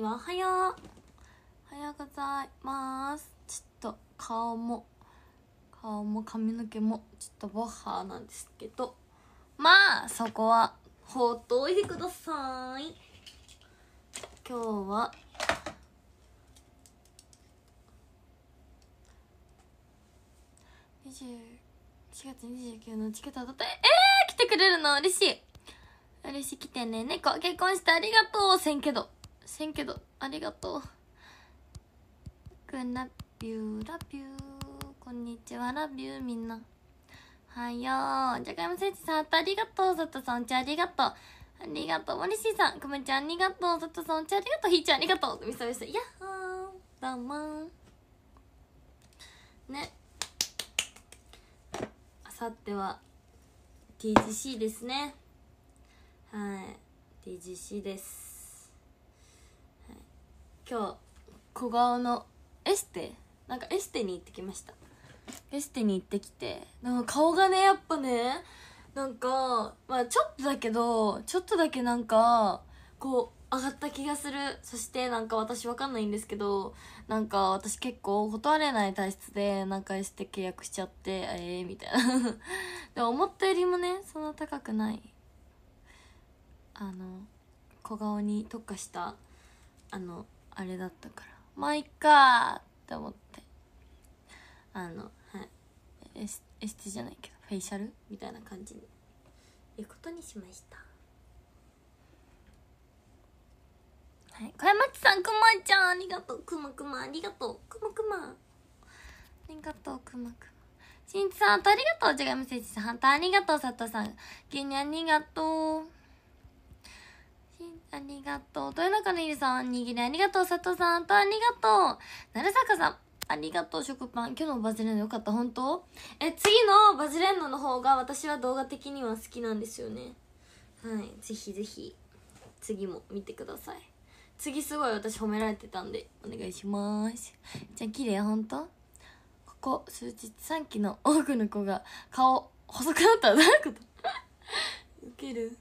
はおはよう。おはようございます。ちょっと顔も髪の毛もちょっとボッハーなんですけど、まあそこは放っておいてください。今日は4月29日のチケット当たった。来てくれるの嬉しい。嬉しい。来てね。猫結婚してありがとう。せんけどありがとう。ラビューラビュー、こんにちは、ラビューみんな。はよう。じゃがいもせいちさんありがとう。佐藤さんお茶ありがとう。ありがとう。森しさんくむちゃんありがとう。佐藤さんお茶ありがとう。ひーちゃんありがとう。みさみさ、やっほー、どうもね。あさっては TGC ですね。はい、 TGC です、はい、今日小顔のエステに行ってきました。エステに行ってきて、なんか顔がねやっぱね、なんかまあちょっとだけなんかこう上がった気がする。そしてなんか私わかんないんですけど、なんか私結構断れない体質で、なんかエステ契約しちゃってみたいなでも思ったよりもねそんな高くない小顔に特化したあれだったから、まあいっかーって思って、はい、エステじゃないけどフェイシャルみたいな感じに行くことにしました。はい、小山町さん、くまちゃんありがとう。くまありがとう。くまありがとう。くましんちさんありがとう。じゃがいもせいちさんありがとう。佐藤さん牛乳ありがとう。ありがとう。豊中のいるさんにぎりありがとう。佐藤さんありがとう。なるさかさんありがとう。食パン今日のバズレンドよかった。本当？次のバズレンドの方が私は動画的には好きなんですよね。はい、ぜひぜひ次も見てください。次すごい私褒められてたんでお願いします。じゃあ綺麗。本当？ここ数日3期の多くの子が顔細くなったらどういうことウケる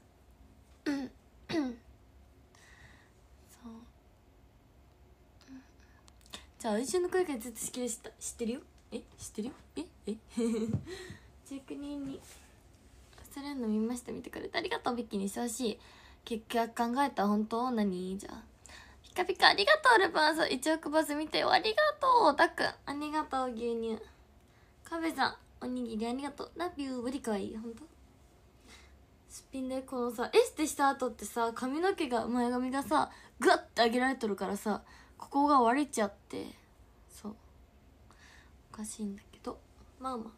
じゃあ愛情の声がずっと好きでした。知ってるよ。知ってるよ。19人にそれの見ました。見てくれてありがとう。ビッキーにしてほしい結局考えた。本当？何？じゃあピカピカありがとう。ルパンさん1億バズ見てよ。ありがとう。たっくんありがとう。牛乳カベさんおにぎりありがとう。ラビュー。ブリかわいい。本当？すっぴんでこのさエステした後ってさ髪の毛が前髪がさグッて上げられとるからさ、ここが割れちゃって、そうおかしいんだけど、まあ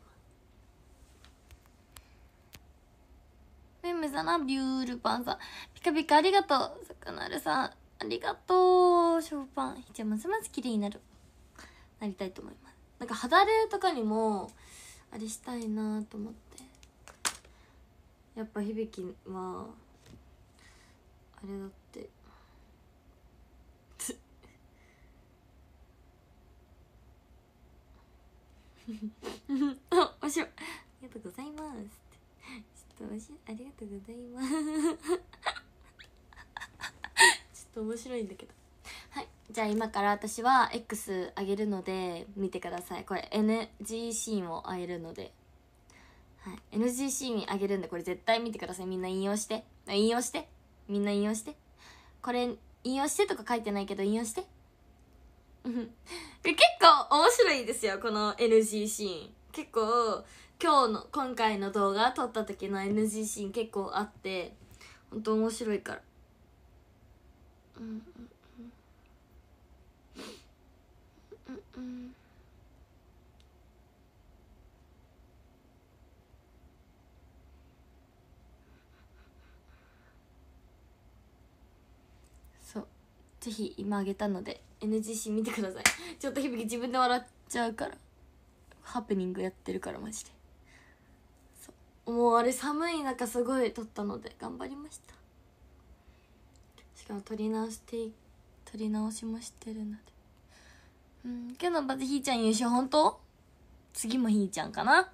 メンメさんなビュールパンさんピカピカありがとう。さかなるさんありがとう。ショーパンひちゃんますます綺麗になりたいと思います。なんか肌荒れとかにもあれしたいなと思って、やっぱ響はあれだって面白い。ありがとうございます。ちょっとありがとうございますちょっと面白いんだけど。はい、じゃあ今から私は X あげるので見てください。これ NG シーンをあげるので、はい、NG シーンあげるんでこれ絶対見てください。みんな引用してみんな引用して。これ引用してとか書いてないけど引用して結構面白いですよこの NG シーン。結構今回の動画撮った時の NG シーン結構あって、本当面白いから。そう、ぜひ今あげたので NG シーン見てください。ちょっと響自分で笑っちゃうから、ハプニングやってるからマジで。そうもうあれ寒い中すごい撮ったので頑張りました。しかも撮り直しもしてるので、今日のバズひーちゃん優勝。本当？次もひーちゃんかな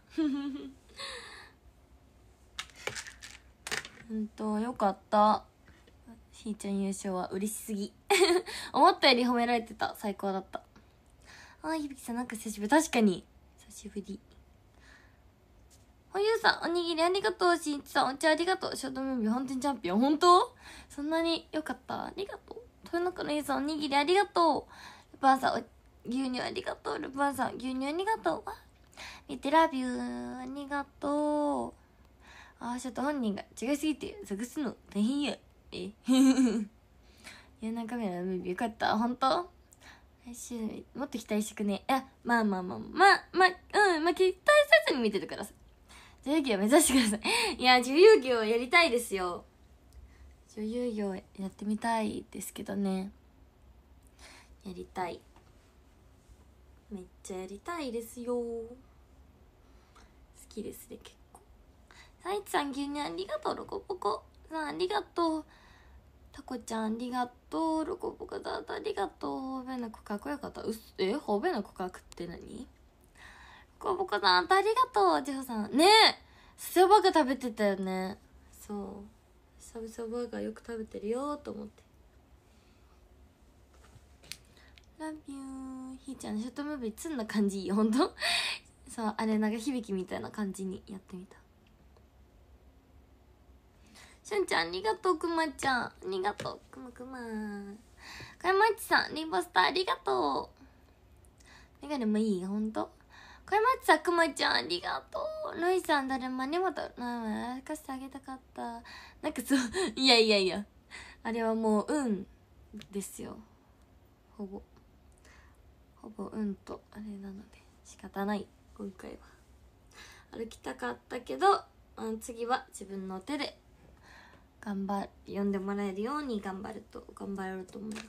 よかった。 ひーちゃん優勝は嬉しすぎ思ったより褒められてた。最高だった。ひびきさんなんか久しぶり。確かに久しぶり。ゆうさんおにぎりありがとう。しんいちさんお茶ありがとう。ショートムービー本当にチャンピオン。本当そんなによかった。ありがとう。豊中のゆうさんおにぎりありがとう。ルパンさん牛乳ありがとう。ルパンさん牛乳ありがとう。見てラビューありがとう。ちょっと本人が違いすぎて探すの大変や。いやなカメラのムービーよかった。本当来週もっと期待してくね。まあ期待せずに見ててください。女優業を目指してください。いや、女優業やりたいですよ。女優業やってみたいですけどね。やりたい。めっちゃやりたいですよ。好きですね、結構。サイチさん牛乳ありがとう。ロコポコさんありがとう。タコちゃんありがとう。ロコポコだありがとう。方便の告白よかった。方便の告白って何？ロコポコさんありがとう。ジホさんねえスシバーガー食べてたよね。そう久々バーガーよく食べてるよと思って。ラビュー。ひーちゃんのショートムービーツンな感じいい。ほんとそうあれなんか響きみたいな感じにやってみた。しゅんちゃんありがとう。くまちゃんありがとう。くまかやまちさんリンボスターありがとう。メガネもいいほんと。かやまちさんくまちゃんありがとう。ロイさん誰もありがとう。歩かせてあげたかった。なんかそういやあれはもう運ですよ。ほぼ運とあれなので仕方ない。今回は歩きたかったけど、次は自分の手で読んでもらえるように頑張ろうと思います。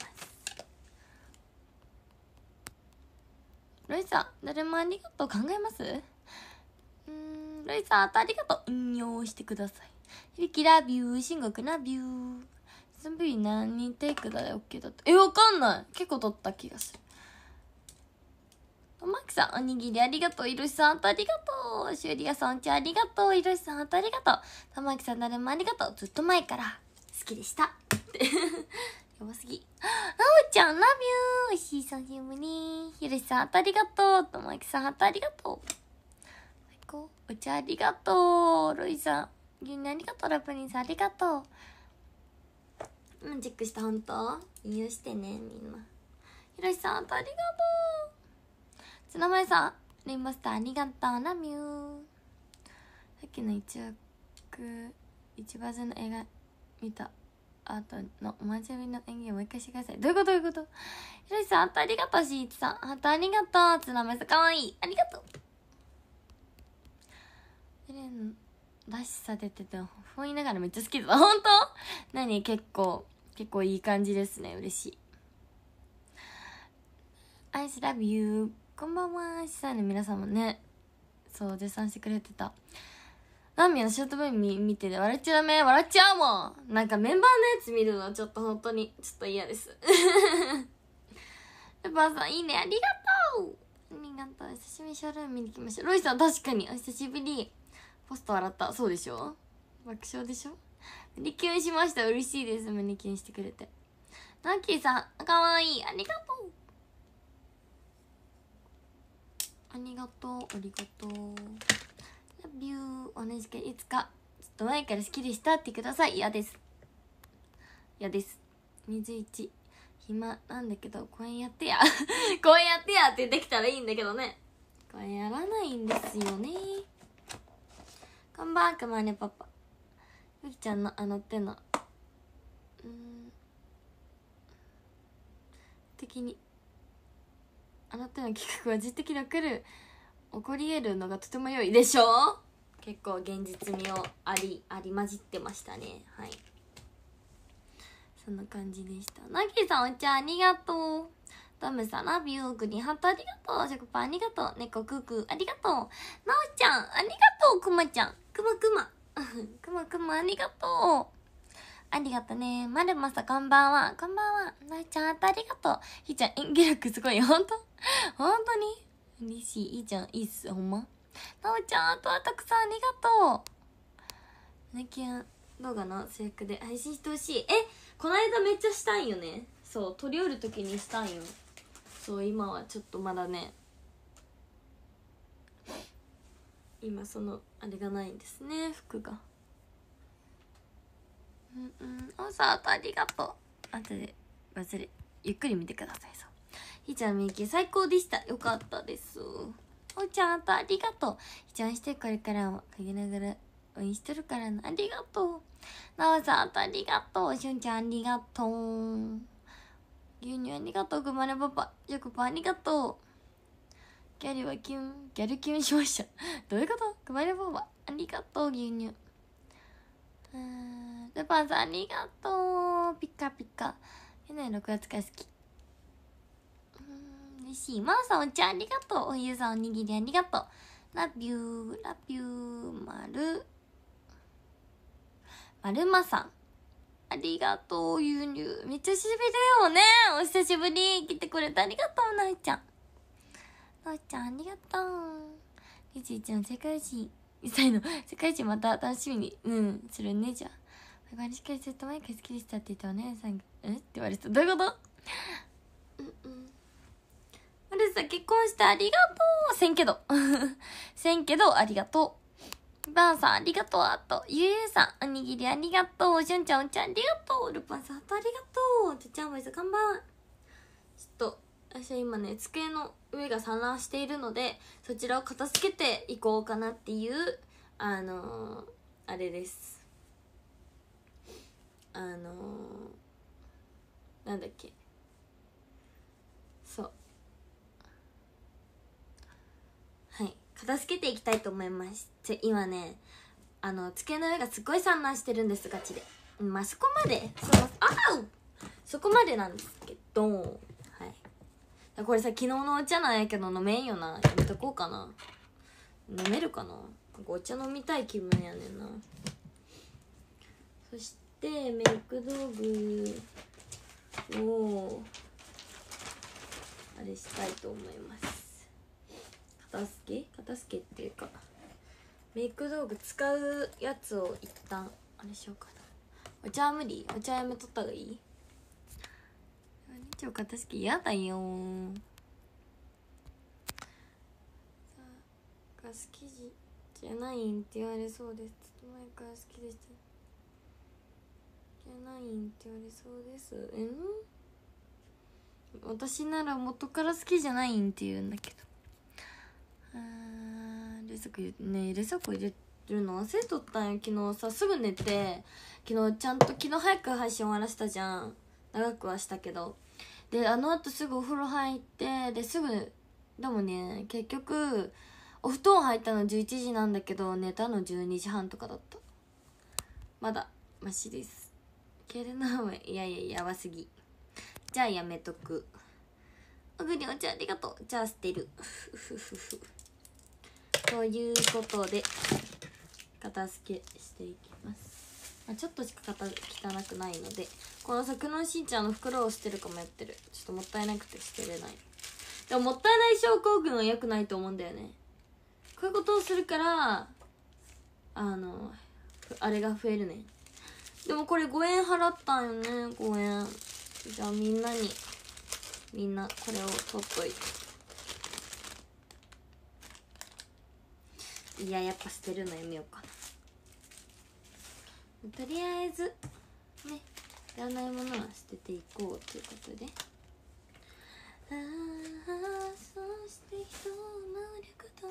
ロイさん誰もありがとう考えます？ロイさんありがとう引用してください。ひびきラビュー。しんごくラビュー。その V 何テイクだよ OK だった。わかんない。結構撮った気がする。とまきさんおにぎりありがとう。いろしさんありがとう。しゅうりやさんお茶ありがとう。いろしさんありがとう。とまきさん誰もありがとう。ずっと前から好きでしたってやばすぎ。なおちゃんラビュー。しーさんひむにひろしさんありがとう。とまきさんありがとう。最高。お茶ありがとう。ロイさん牛乳ありがとう。ラプニンさんありがとう。チェックした。本当引用してねみんな。ひろしさんありがとう。つなまえさんレインボスターありがとう。ラミュー。さっきの一バズの映画見た後のおまじみの演技をもう一回してください。どういうことひろしさんありがとう。しーちさんありがとう。つなまえさんかわいいありがとう。エレンらしさ出てて不安いながらめっちゃ好きだ。本当？何結構いい感じですね。嬉しい。I love you。こんばんは。シサの皆さんもね、そう絶賛してくれてた。ナミのショートムービー見てて笑っちゃダメ。笑っちゃうもん。なんかメンバーのやつ見るのちょっと本当にちょっと嫌ですルパンさんいいねありがとう。ありがとう。久しぶりにショールーム見に来ました。ロイさん確かにお久しぶり。ポスト笑った。そうでしょ。爆笑でしょ。胸キュンしました。嬉しいです。胸キュンしてくれて。ナッキーさんかわいいありがとう。ありがとうラビュー。おねじけいつかちょっと前から好きでしたってください。嫌です21暇なんだけど公演やってや公演やってやってできたらいいんだけどね。公演やらないんですよね。こんばんはくまねパパ。ゆきちゃんの手の的に手の企画は実的に起こり得るのがとても良いでしょう。結構現実味をあり混じってましたね。はいそんな感じでした。ナギさんお茶ありがとう。トムさんラビュー。グリーンハートありがとう。食パンありがとう。猫クークーありがとう。なおちゃんありがとう。くまちゃんくまありがとう。ありがとね。まるまさこんばんは。なおちゃんありがとう。ひーちゃん演技力すごい。本当に嬉しい。いいじゃんいいっすほんま。なおちゃんたくさんありがとう。胸キュン動画の制約で配信してほしい。 この間めっちゃしたんよね。そう取り寄る時にしたんよ。そう今はちょっとまだね、今そのあれがないんですね、服が。おさとありがとう。あとで忘れゆっくり見てください。そうひーちゃんみゆき最高でした。よかったです。おちゃんとありがとう。ひーちゃんしてこれからも陰ながら応援してるからな。ありがとう。なおさんとありがとう。しゅんちゃんありがとう。牛乳ありがとう。ぐまれパパよくパありがとう。ギャルはキュンギャルキュンしました。どういうこと？ぐまれパパありがとう。牛乳ルパンさんありがとう。ピカピカ去年6月から好き。嬉しい。マーさんお茶ありがとう。おゆうさんおにぎりありがとう。ラビューラビューまるまさんありがとう。牛乳めっちゃしびれよね。お久しぶり来てくれてありがとう。なおちゃんありがとう。りちちゃん世界一歳の世界一また楽しみにするね。じゃあバイバイしっかりすると前から好きでしたって言ったお姉さんがって言われた。どういうこと？マルさん結婚してありがとう。せんけどありがとう。バンさんありがとう。あとゆうゆうさんおにぎりありがとう。しゅんちゃんお茶ありがとう。ルパンさんあとありがとう。ちゃちゃんボイスこんばん。ちょっと私は今ね机の上が散乱しているのでそちらを片付けていこうかなっていうあれです。なんだっけ、そうはい片付けていきたいと思います。今ね机の上がすごい散乱してるんです。ガチでまあそこまでそこまでなんですけど、はいこれさ昨日のお茶なんやけど飲めんよな。やめとこうかな。飲めるかな。お茶飲みたい気分やねんな。そしてメイク道具をあれしたいと思います。片付けっていうかメイク道具使うやつを一旦あれしようかな。お茶は無理。お茶やめとった方がいい。一応片付け嫌だよー。好きじゃないんって言われそうです。前から好きでしたじゃないんって言われそうです。私なら元から好きじゃないんって言うんだけど、冷蔵庫入れるの忘れとったんよ。昨日さすぐ寝て、昨日早く配信終わらせたじゃん。長くはしたけど、であの後すぐお風呂入って、ですぐでもね結局お布団入ったの11時なんだけど寝たの12時半とかだった。まだマシです。けるなおいややばすぎ。じゃあやめとく。おぐりお茶ありがとう。じゃあ捨てるということで片付けしていきます。ちょっとしか汚くないので、この作のしんちゃんの袋を捨てるかもやってる。ちょっともったいなくて捨てれない。でももったいない症候群は良くないと思うんだよね。こういうことをするからあれが増えるね。でもこれ5円払ったんよね。5円じゃあみんなこれを取っといて。いややっぱ捨てるのやめようかな。とりあえずねいらないものは捨てていこうということで、そして人を守ること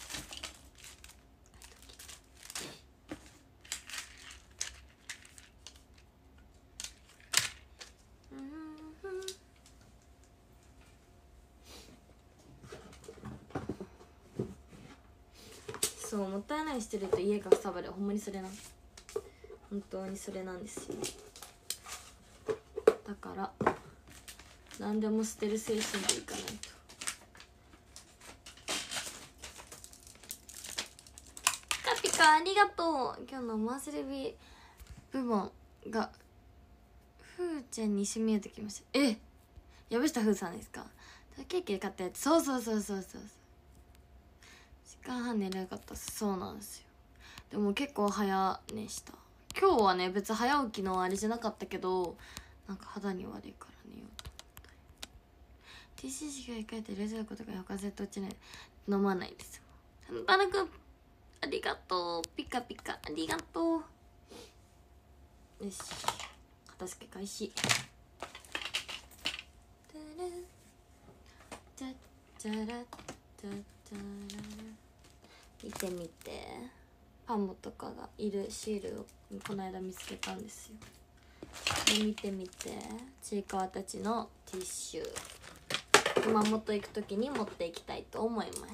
そうもったいないしてると家がさばる。ほんまにそれな、本当にそれなんですよ。だから何でも捨てる精神でいかないと。ピカピカありがとう。今日のマンスレビ部門がふーちゃんに一緒に見えてきました。藪下ふーさんですか。ケーキで買ったやつ。そう時間半寝れなかった。そうなんですよ。でも結構早寝した今日はね別に早起きのあれじゃなかったけど、なんか肌に悪いから寝ようと思った。 TCC が控えて冷蔵庫とか床絶落ちない、飲まないですよ。バナくんありがとう、ピカピカありがとう。よし、片付け開始。見てみて、パモとかがいるシールをこの間見つけたんですよ。で見てみて、ちいかわたちのティッシュ、熊本行く時に持っていきたいと思います。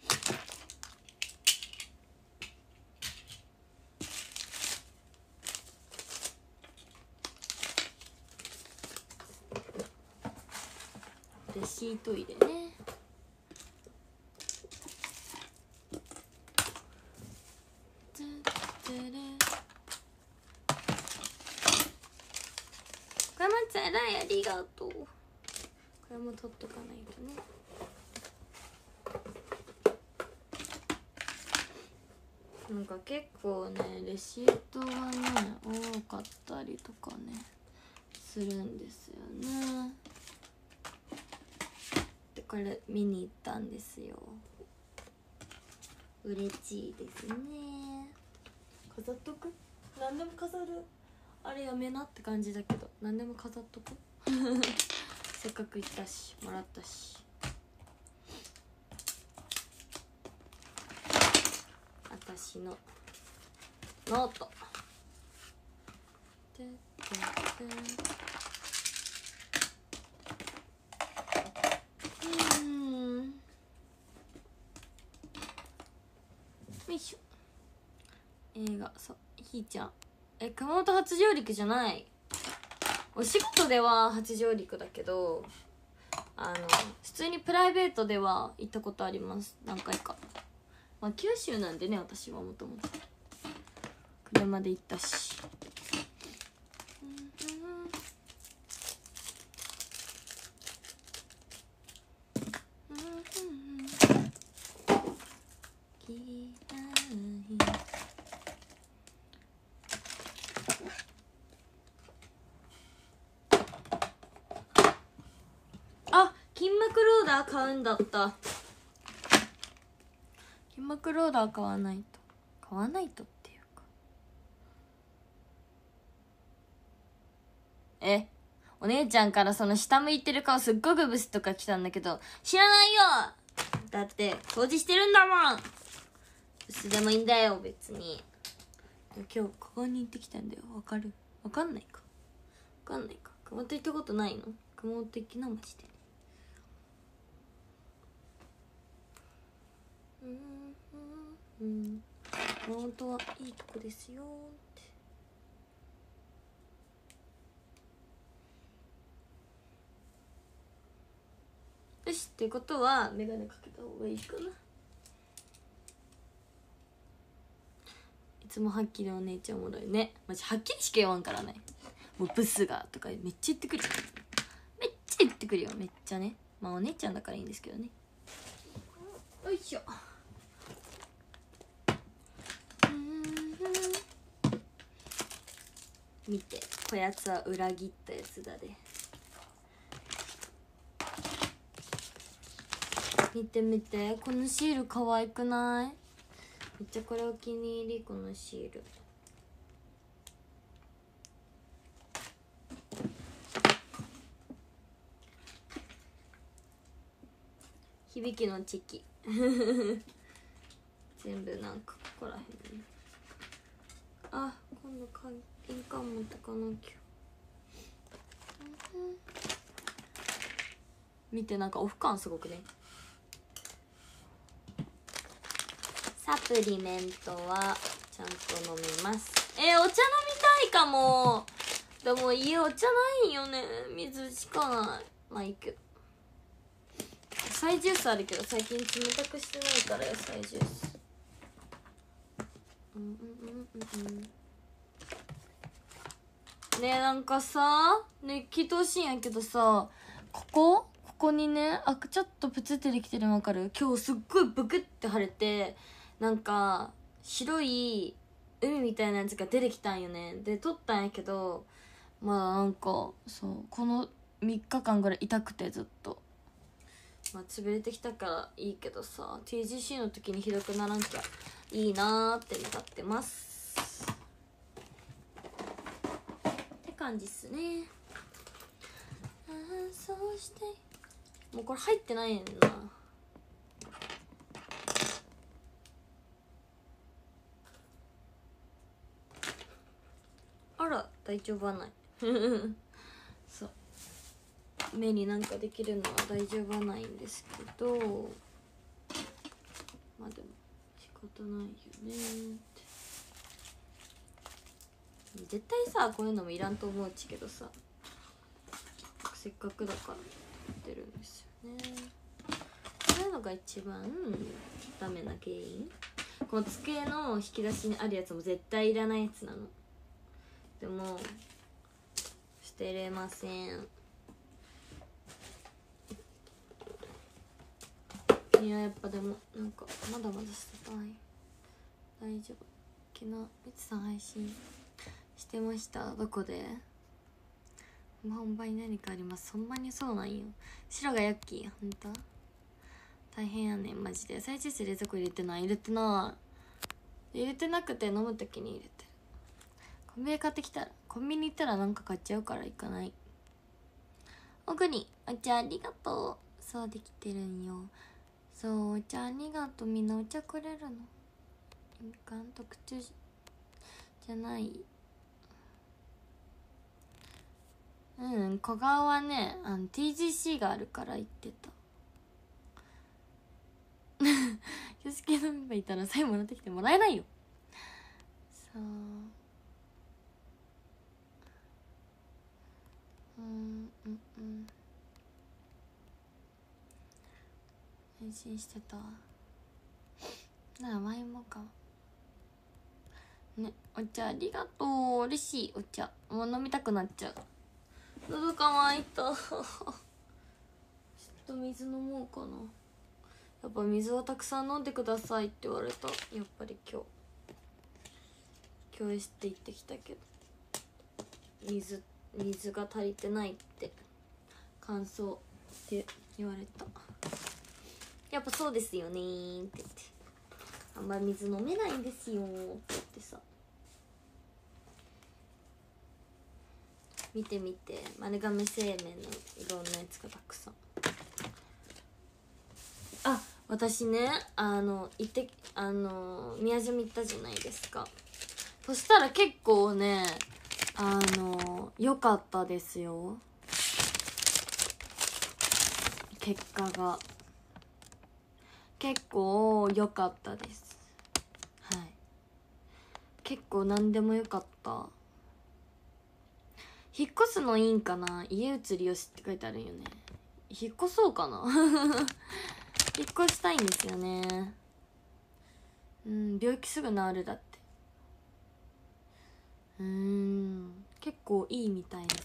レシート入れね。これもつらい、ありがとう。これも取っとかないとね。なんか結構ねレシートがね多かったりとかねするんですよね。でこれ見に行ったんですよ。嬉しいですね。飾っとく？何でも飾る。あれやめなって感じだけど何でも飾っとくせっかく行ったしもらったし。私のノートよいしょ。映画、そう、ひーちゃん熊本初上陸じゃない。お仕事では初上陸だけど、普通にプライベートでは行ったことあります、何回か。まあ九州なんでね、私はもともと車で行ったし。あ、筋膜ローダー買うんだった。筋膜ローダー買わないとっていうか、お姉ちゃんからその下向いてる顔すっごくブスとか来たんだけど、知らないよ。だって掃除してるんだもん。ブスでもいいんだよ別に。今日ここに行ってきたんだよ。わかる？わかんないか。熊本行ったことないの？熊本行きなマジで。熊本はいいとこですよって。よし、ってことはメガネかけた方がいいかな。いつもはっきりお姉ちゃんおもろいね。マジはっきりしか言わんからね。もうブスがとかめっちゃ言ってくるよ。めっちゃね。まあお姉ちゃんだからいいんですけどね。よいしょ。見て、こやつは裏切ったやつだで。見て、このシール可愛くない？めっちゃこれお気に入り、このシール。響きのチェキ全部なんかここらへんに。あ、今度印鑑持ってかなきゃ。見て、なんかオフ感すごくね。サプリメントはちゃんと飲みます。お茶飲みたいかも。でも家お茶ないよね。水しかない。まあいいけど、野菜ジュースあるけど最近冷たくしてないから野菜ジュース。ねえ、なんかさ、ね、聞いてほしいんやけどさ、ここにね、ちょっとプツってできてるの分かる？今日すっごいブクって腫れて、なんか白い海みたいなやつが出てきたんよね。で撮ったんやけど、まあなんかそうこの3日間ぐらい痛くてずっと、まあ潰れてきたからいいけどさ、 TGC の時にひどくならんきゃいいなーって願ってますって感じっすね。そうしてもうこれ入ってないねんな。あら大丈夫はないそう目になんかできるのは大丈夫はないんですけど、まあでも仕方ないよねって。絶対さこういうのもいらんと思うちけどさ、せっかくだからやってるんですよね。そういうのが一番ダメな原因。この机の引き出しにあるやつも絶対いらないやつなの。でも捨てれません。いややっぱでもなんかまだまだ捨てたい。大丈夫。昨日みつさん配信してました。どこで？本番に何かあります。ほんまにそうなんよ。白がヤッキーほんと大変やねんマジで。再生数冷蔵庫入れてない。入れてない。入れてなくて飲む時に入れてる。コンビニ買ってきたら、コンビニ行ったらなんか買っちゃうから行かない。奥にお茶ありがとう。そうできてるんよ。そうお茶ありがとう。みんなお茶くれるの。みかん特注じゃない。小顔はねTGC があるから行ってた。気をつけのメンバーいたらサインもらってきてもらえないよ。そう変身してたならワインもかね。お茶ありがとう。嬉しい。お茶もう飲みたくなっちゃう。喉乾いたちょっと水飲もうかな。やっぱ水はたくさん飲んでくださいって言われた。やっぱり今日エステ行ってきたけど水が足りてないって感想って言われた。やっぱそうですよねーって言って、あんまり水飲めないんですよーって言ってさ。見てみて丸亀製麺のいろんなやつがたくさん。あ私ね宮島行ったじゃないですか。そしたら結構ね良かったですよ。結果が結構良かったです。はい、結構何でも良かった。引っ越すのいいんかな。家移りよしって書いてあるんよね。引っ越そうかな引っ越したいんですよね。病気すぐ治るだって。結構いいみたいです。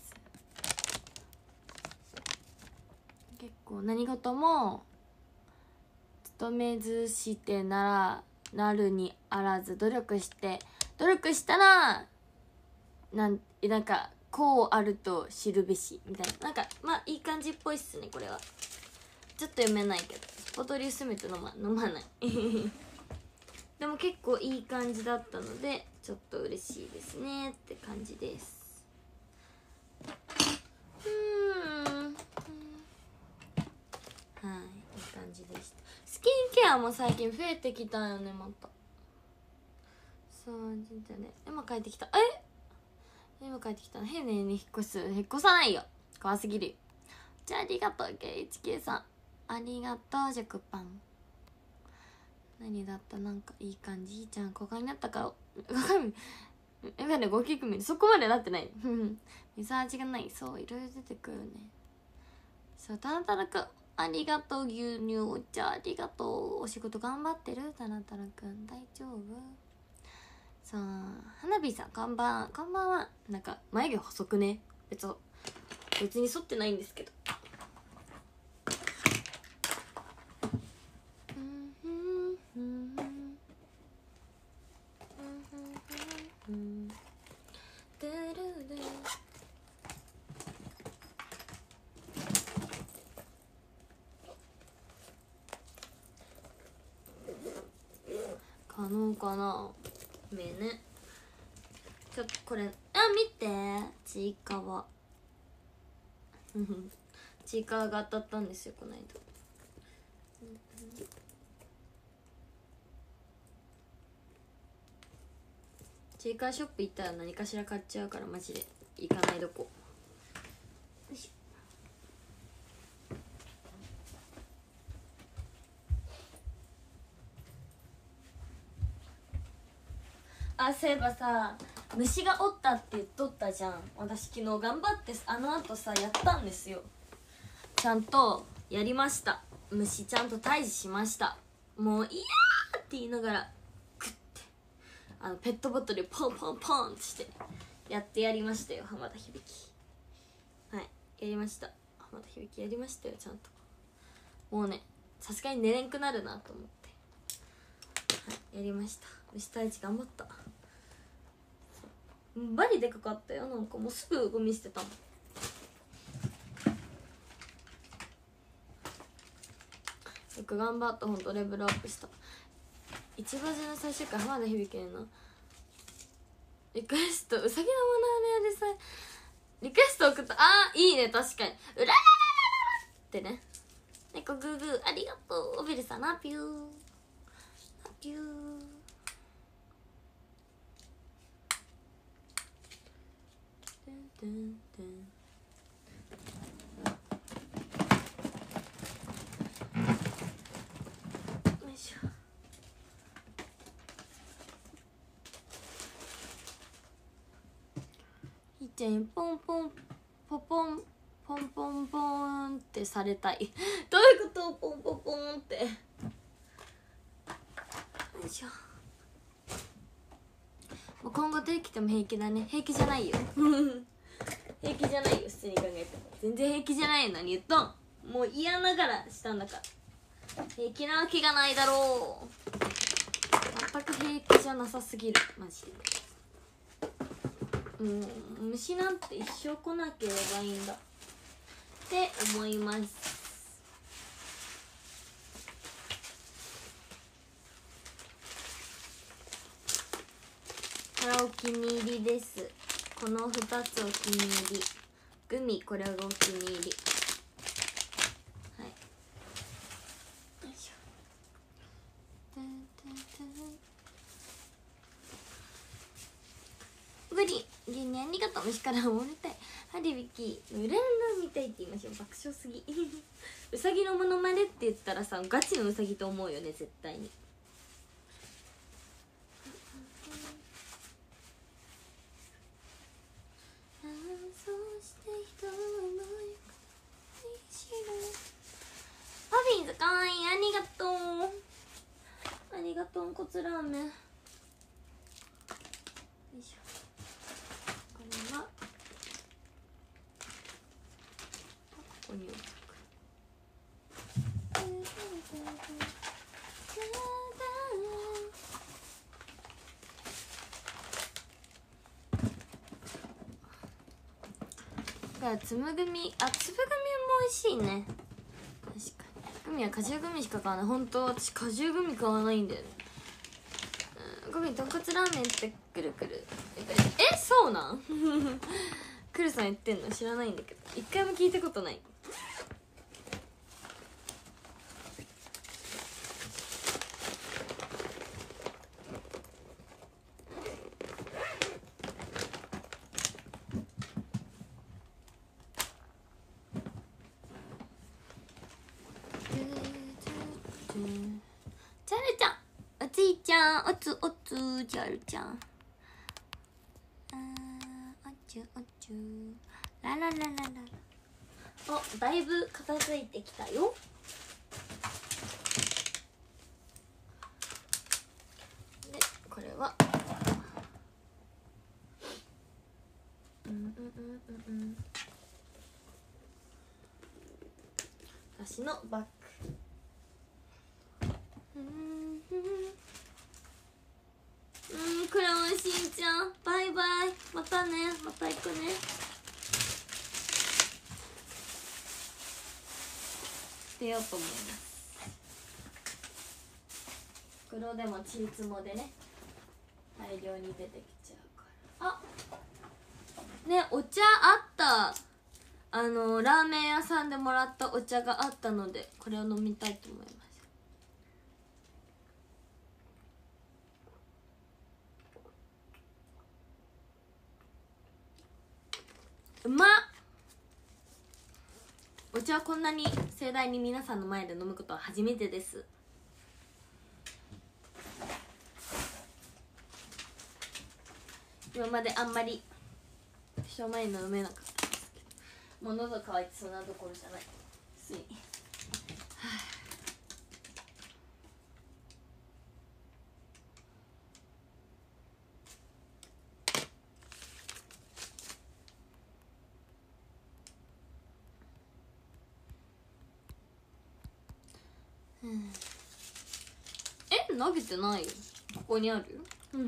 結構何事も努めずしてなるにあらず、努力したらなんかこうあると知るべしみたいな。なんかまあいい感じっぽいっすね。これはちょっと読めないけどスポトリウスメと飲まないでも結構いい感じだったのでちょっと嬉しいですねって感じです。はい、いい感じでした。スキンケアも最近増えてきたよね。またそうじゃね。今帰ってきた。今帰ってきた。平年に引っ越さないよ。怖すぎる。じゃあありがとう KHK さんありがとう。食パン何だった。なんかいい感じ。いいちゃん小顔になったから眼鏡5キ組そこまでなってない水味がない。そういろいろ出てくるね。そうたなたらくんありがとう。牛乳お茶ありがとう。お仕事頑張ってるたなたらくん大丈夫。さあ花火さんこんばんは。なんか眉毛細くね。別に剃ってないんですけど。 のかな。めね、ちょっとこれ見て、ちいかわちいかわが当たったんですよこの間。ちいかわショップ行ったら何かしら買っちゃうからマジで行かないどこ。よいしょ。あ、そういえばさ、虫がおったって言っとったじゃん。私昨日頑張ってあの後さやったんですよ。ちゃんとやりました。虫ちゃんと退治しました。もういやーって言いながらグッてペットボトルポンポンポンってしてやってやりましたよ。浜田響き、はい、やりました。浜田響きやりましたよちゃんと。もうね、さすがに寝れんくなるなと思って、はい、やりました。虫退治頑張った。バリでかかったよ。なんかもうすぐゴミ捨てたもん。よく頑張った。ほんとレベルアップした。一番の最終回浜田響きのリクエスト、うさぎのモノマネでさリクエスト送った。いいね、確かに。うらららららってね。猫グーグーありがとう。おびるさんラピューラピュー。よいしょ。ひーちゃんポンポンポポンポンポンポンってされたいどういうこと？ポンポンポンってよいしょ。もう今後出てきても平気だね。平気じゃないよ平気じゃないよ、普通に考えても全然平気じゃないよ。何言っとん。もう嫌ながらしたんだから平気なわけがないだろう。全く平気じゃなさすぎるマジで。もう虫なんて一生来なければいいんだって思います。これはお気に入りです。この2つお気に入り。グミ、これがお気に入り。はい、よいしょ。グリ牛乳ありがとう。虫から守りたい。ハリビキうらららみたいって言いましょう。爆笑すぎうさぎのモノマネって言ったらさ、ガチのうさぎと思うよね絶対に。パフィンズかわいい。ありがとうありがとう。コツラーメン。よいしょ。これはここに置く。だからつむグミ、つぶグミも美味しいね。確かにグミは果汁グミしか買わない。本当私果汁グミ買わないんだよね。グミとんこつラーメンってくるくる。そうなんくるさん言ってんの知らないんだけど、一回も聞いたことない。チャルちゃん、おついちゃん、おつおつ、チャルちゃん。おちゅおちゅ、ララララララ。お、だいぶ片付いてきたよ。で、これは私のバッグ。クラウンしんちゃんバイバイ。またね、また行くね。出ようと思います。 袋でもちりつもでね大量に出てきちゃうから。あね、お茶あった。ラーメン屋さんでもらったお茶があったのでこれを飲みたいと思います。うまっ。お茶はこんなに盛大に皆さんの前で飲むことは初めてです。今まであんまり人前の飲めなかったですけど、もう喉乾いてそんなどころじゃない。つい投げてないよ。ここにあるよ。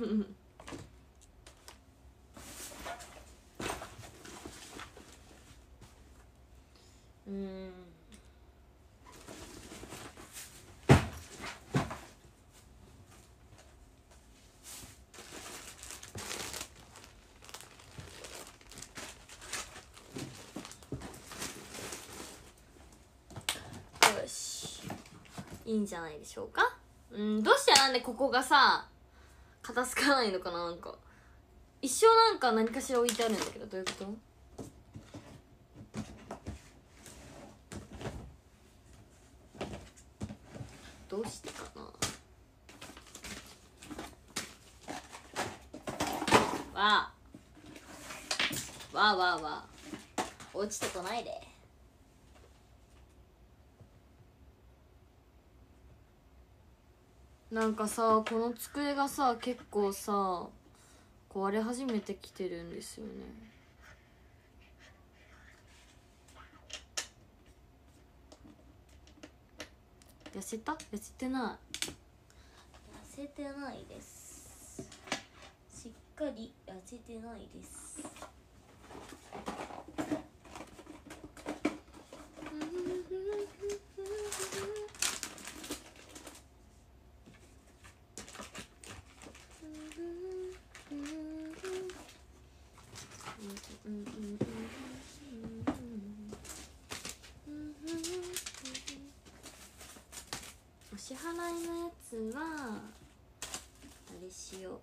よし、いいんじゃないでしょうか。どうしてなんでここがさ片付かないのかな。なんか一生なんか何かしら置いてあるんだけど、どういうこと。どうしてかな。わあ落ちてこないで。なんかさ、この机がさ結構さ壊れ始めてきてるんですよね。痩せた？痩せてない。痩せてないです。しっかり痩せてないです。お支払いのやつはあれしよう。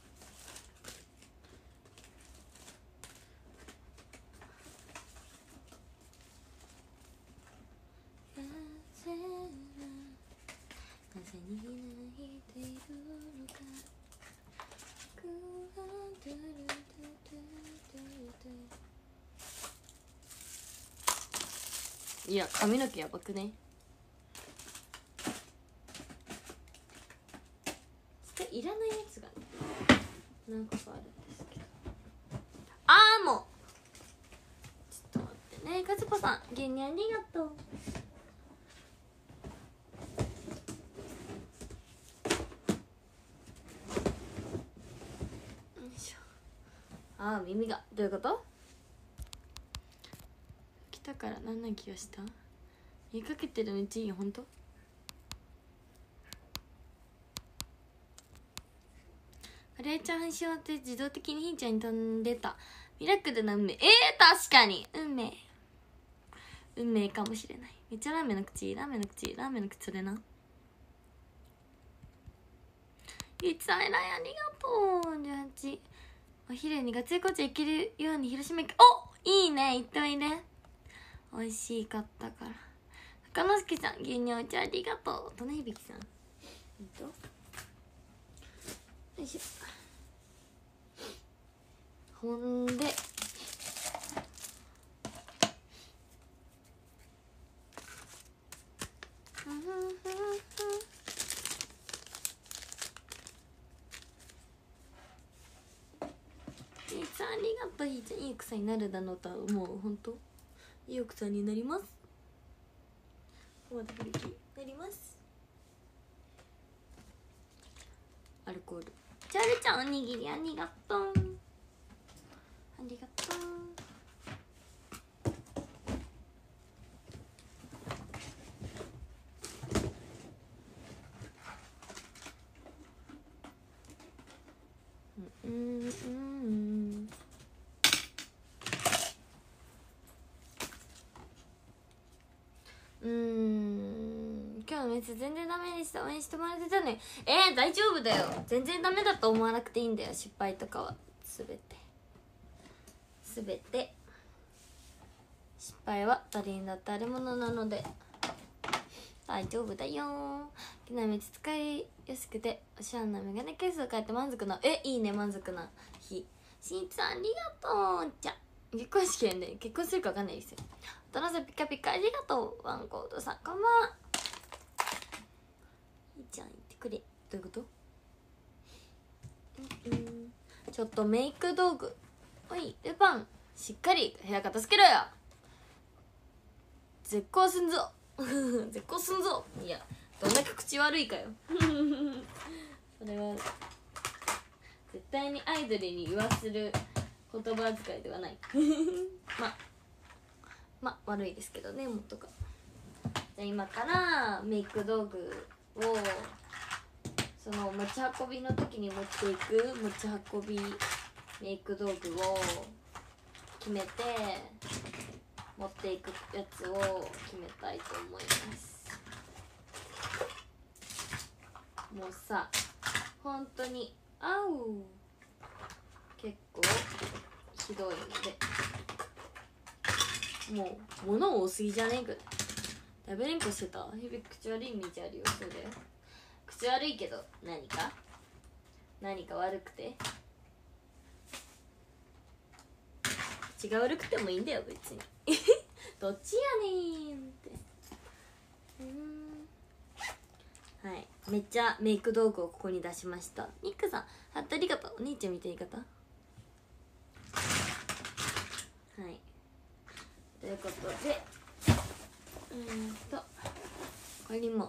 いや、髪の毛やばくね。いらないやつが何個かあるんですけど。もうちょっと待ってね。カズポさん芸人ありがとう。よいしょ。耳がどういうこと。来たから何な気がした。見かけてるめっちゃいいよ。ほんとカレーチャーハンしようって自動的にひーちゃんに飛んでた。ミラクルな運命。確かに運命かもしれない。めっちゃラーメンの口それな。ゆうちさん偉い、ありがとう。18お昼にガツリコチ行けるように広島行く。いいね、行っておいで。美味しかったから。中之助さん牛乳お茶ありがとう。種響さんよいしょ。ほんでひーちゃんありがとう。ひーちゃんいい奥さんになるだろうとは思う。ほんといい奥さんになります。お待たせなります。アルコール。チャルちゃんおにぎりありがとう。ありがとう。 今日のメッセ全然ダメでした。応援してもらってたね。大丈夫だよ。全然ダメだと思わなくていいんだよ。失敗とかはすべて失敗は誰にだってあるものなので大丈夫だよ。きなめつ使いやすくておしゃれなメガネケースを買って満足な、いいね、満足な日。しんいちさんありがとう。じゃ結婚式で結婚するか分かんないですよ。お父さんピカピカありがとう。ワンコードさんこんばんは。いいじゃん言ってくれ。どういうこと？ちょっとメイク道具。おいルパンしっかり部屋片付けろよ。絶交すんぞ絶交すんぞ。いやどんだけ口悪いかよそれは絶対にアイドルに言わせる言葉遣いではないまあ悪いですけどね。もっとか。じゃあ今からメイク道具をその持ち運びの時に持っていく持ち運びメイク道具を決めて持っていくやつを決めたいと思います。もうさ本当に結構ひどいのでもう物多すぎじゃねえか。食べれんこしてた。日々口悪いイメージあるよ。そうだよ口悪いけど何か悪くて口が悪くてもいいんだよ別にどっちやねんってはい。めっちゃメイク道具をここに出しました。ニックさんハットありがとう。お兄ちゃんみたいな言い方。はいということでこれにも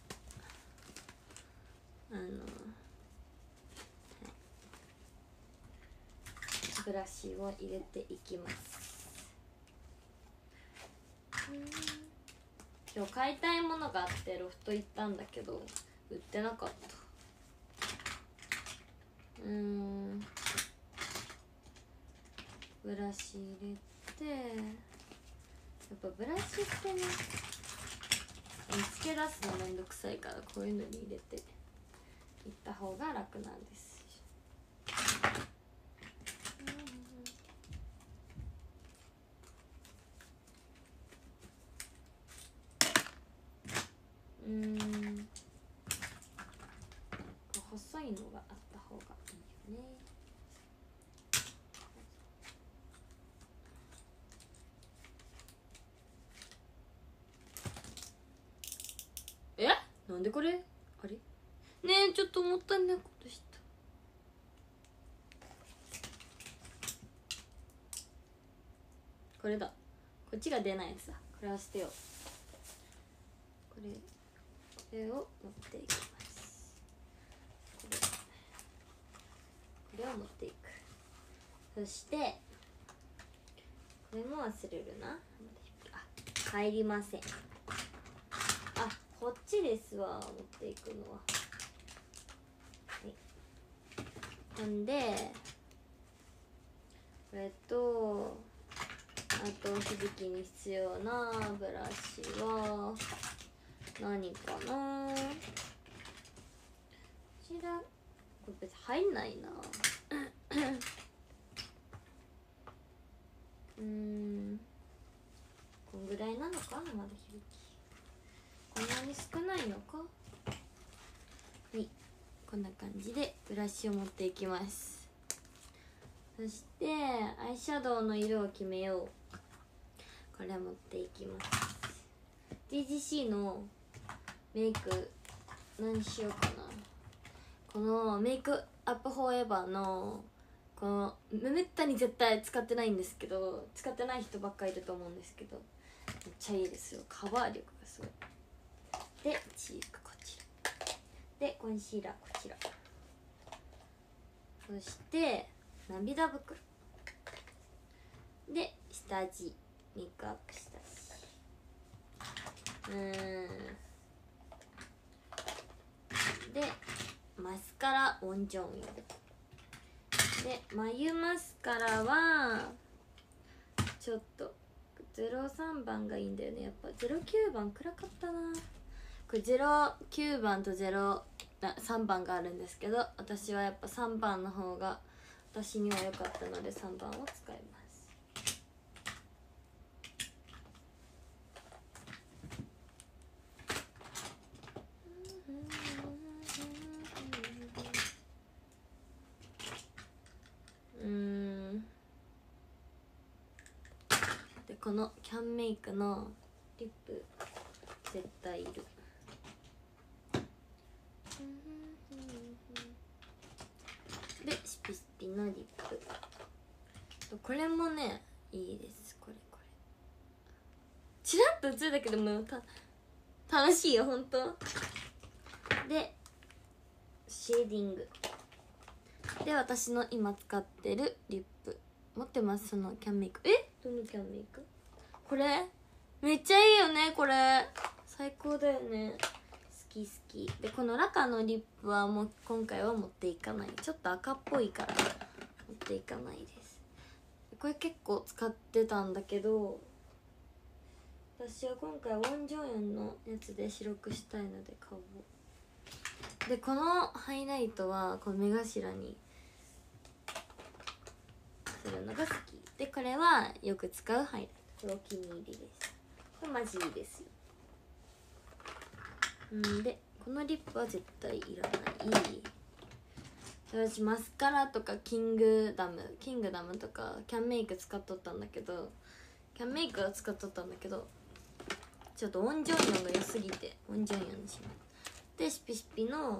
ブラシを入れていきます。今日買いたいものがあってロフト行ったんだけど売ってなかった。ブラシ入れてやっぱブラシってね見つけ出すのめんどくさいからこういうのに入れていった方が楽なんです。細いのがあった方がいいよね。なんでこれあれねえちょっともったいないことした。これだ。こっちが出ないやつだ。これは捨てよう。これを持っていきます。これを持っていく。そしてこれも忘れるな。帰りません。こっちですわ持っていくのは。ほんでこれとあとひじきに必要なブラシは何かな。こちらこれ別に入んないなこんぐらいなのかまだひじきこんなに少ないのか。はいこんな感じでブラシを持っていきます。そしてアイシャドウの色を決めよう。これ持っていきます。 TGC のメイク何しようかな。このメイクアップフォーエバーのこのめったに絶対使ってないんですけど使ってない人ばっかりいると思うんですけどめっちゃいいですよ。カバー力がすごい。でチークこちらでコンシーラーこちらそして涙袋で下地メイクアップ下地でマスカラオンジョンヨで眉マスカラはちょっと 03番がいいんだよね。やっぱ09番暗かったな。これ09番と03番があるんですけど、私はやっぱ3番の方が私には良かったので3番を使います。でこのキャンメイクのリップ絶対いる。でシピシピのリップ、これもねいいです。これチラッと映るだけでも楽しいよほんと。でシェーディングで、私の今使ってるリップ持ってます。そのキャンメイク。どのキャンメイク？これめっちゃいいよね。これ最高だよね。好きで、このラカのリップはもう今回は持っていかない。ちょっと赤っぽいから持っていかないです。これ結構使ってたんだけど、私は今回ウォンジョンヨンのやつで白くしたいので顔を。でこのハイライトはこの目頭にするのが好きで、これはよく使うハイライト。これお気に入りです。これマジいいですよ。でこのリップは絶対いらない。私マスカラとかキングダムとかキャンメイク使っとったんだけど、ちょっとウォンジョンヨンが良すぎてウォンジョンヨンにします。でシピシピの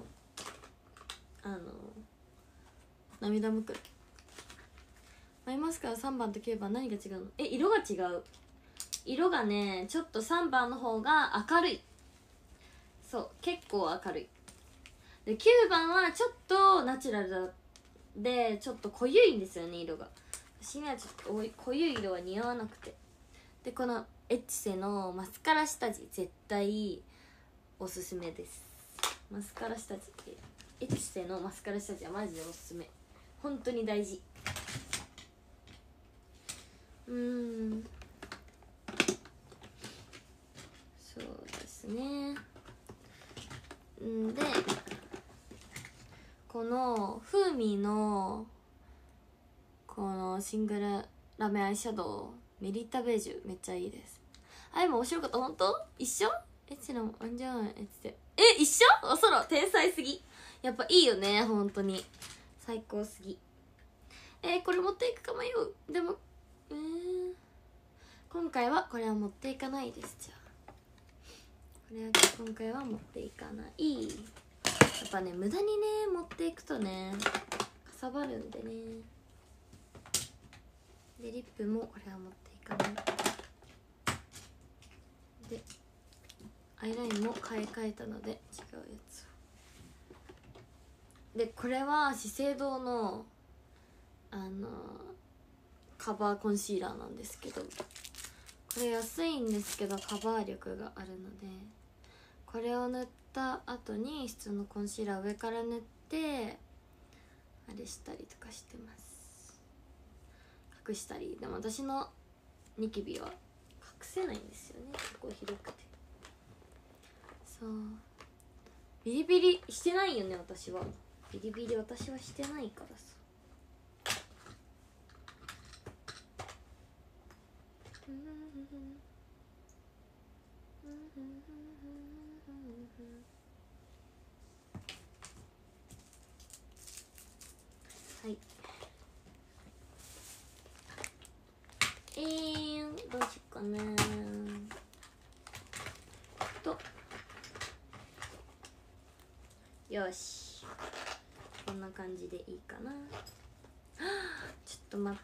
涙袋。マイマスカラ3番と9番何が違うの？色が違う。色がねちょっと3番の方が明るい。そう結構明るい。で9番はちょっとナチュラルでちょっと濃ゆいんですよね色が。私にはちょっと濃ゆい色は似合わなくて。でこのエッチセのマスカラ下地絶対おすすめです。マスカラ下地、エッチセのマスカラ下地はマジでおすすめ。本当に大事。そうですね。でこのフーミーのこのシングルラメアイシャドウメリッタベージュめっちゃいいです。今面白かった。本当？一緒？エッチのあんじゃん。一緒？おそろ天才すぎ。やっぱいいよね本当に最高すぎ。これ持っていくか迷う。でも今回はこれは持っていかないです。じゃあこれは今回は持っていかない。やっぱね無駄にね持っていくとねかさばるんでね。でリップもこれは持っていかない。でアイラインも買い替えたので違うやつを。でこれは資生堂のカバーコンシーラーなんですけど、これ安いんですけどカバー力があるので、これを塗った後に普通のコンシーラー上から塗ってあれしたりとかしてます。隠したり。でも私のニキビは隠せないんですよね。結構広くて。そうビリビリしてないよね私は。ビリビリ私はしてないからさ。はい。どうしようかなと。よしこんな感じでいいかな。ちょっと待って、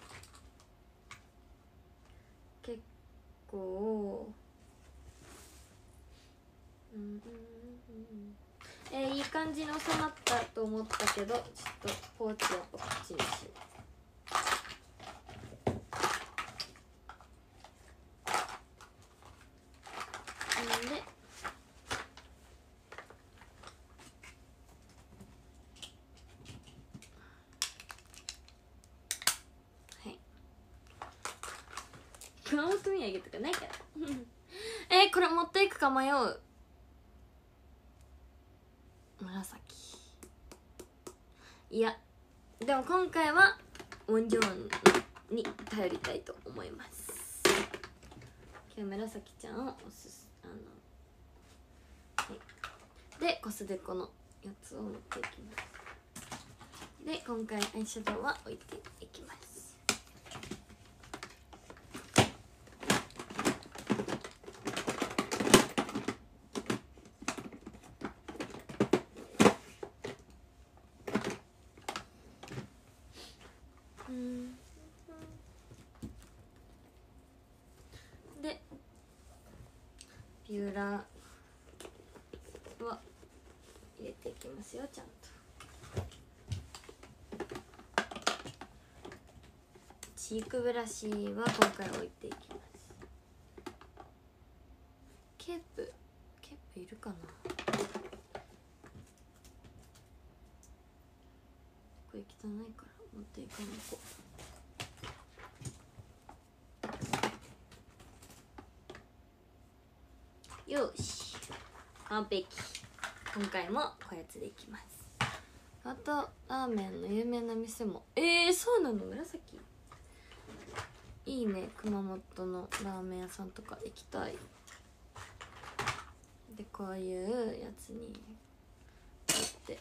結構いい感じに収まったと思ったけど、ちょっとポーチはこっちにしよう。で熊本土産とかないからこれ持っていくか迷う。紫。いやでも今回はウォンジョンに頼りたいと思います。今日紫ちゃんをはい、でコスデコのやつを持っていきます。で今回アイシャドウは置いていきます。でビューラーは入れていきますよ、ちゃんと。チークブラシは今回置いていきます。ケープいるかな。これ汚いから持っていかないと。よし完璧。今回もこういうやつでいきます。あとラーメンの有名な店もそうなの、紫いいね。熊本のラーメン屋さんとか行きたい。でこういうやつにこうやって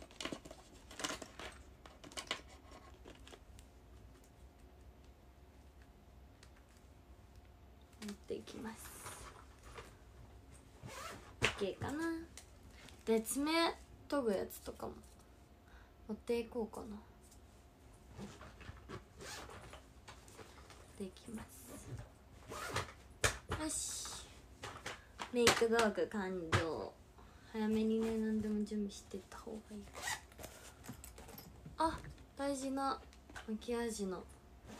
持っていきます。 OK かな。で爪研ぐやつとかも持っていこうかな。できます。よしメイク道具完了。早めにね何でも準備していった方がいい。あ、大事なマキアージュの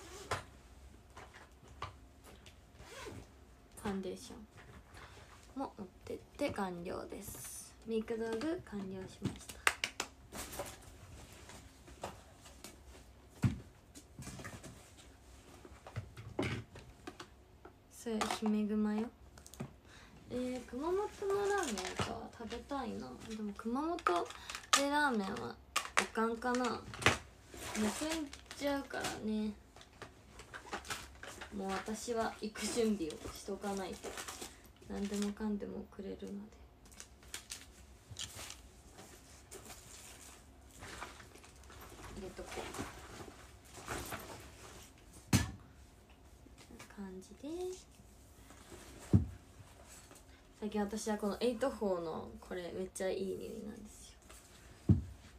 ファンデーションも持ってって完了です。メイク道具完了しました。それ姫熊よ。熊本のラーメンか食べたいな。でも熊本でラーメンはおかんかな。むくんじゃうからね。もう私は行く準備をしとかないと何でもかんでもくれるので。入れとこう。こんな感じで最近私はこの8-4のこれめっちゃいい匂いなんですよ。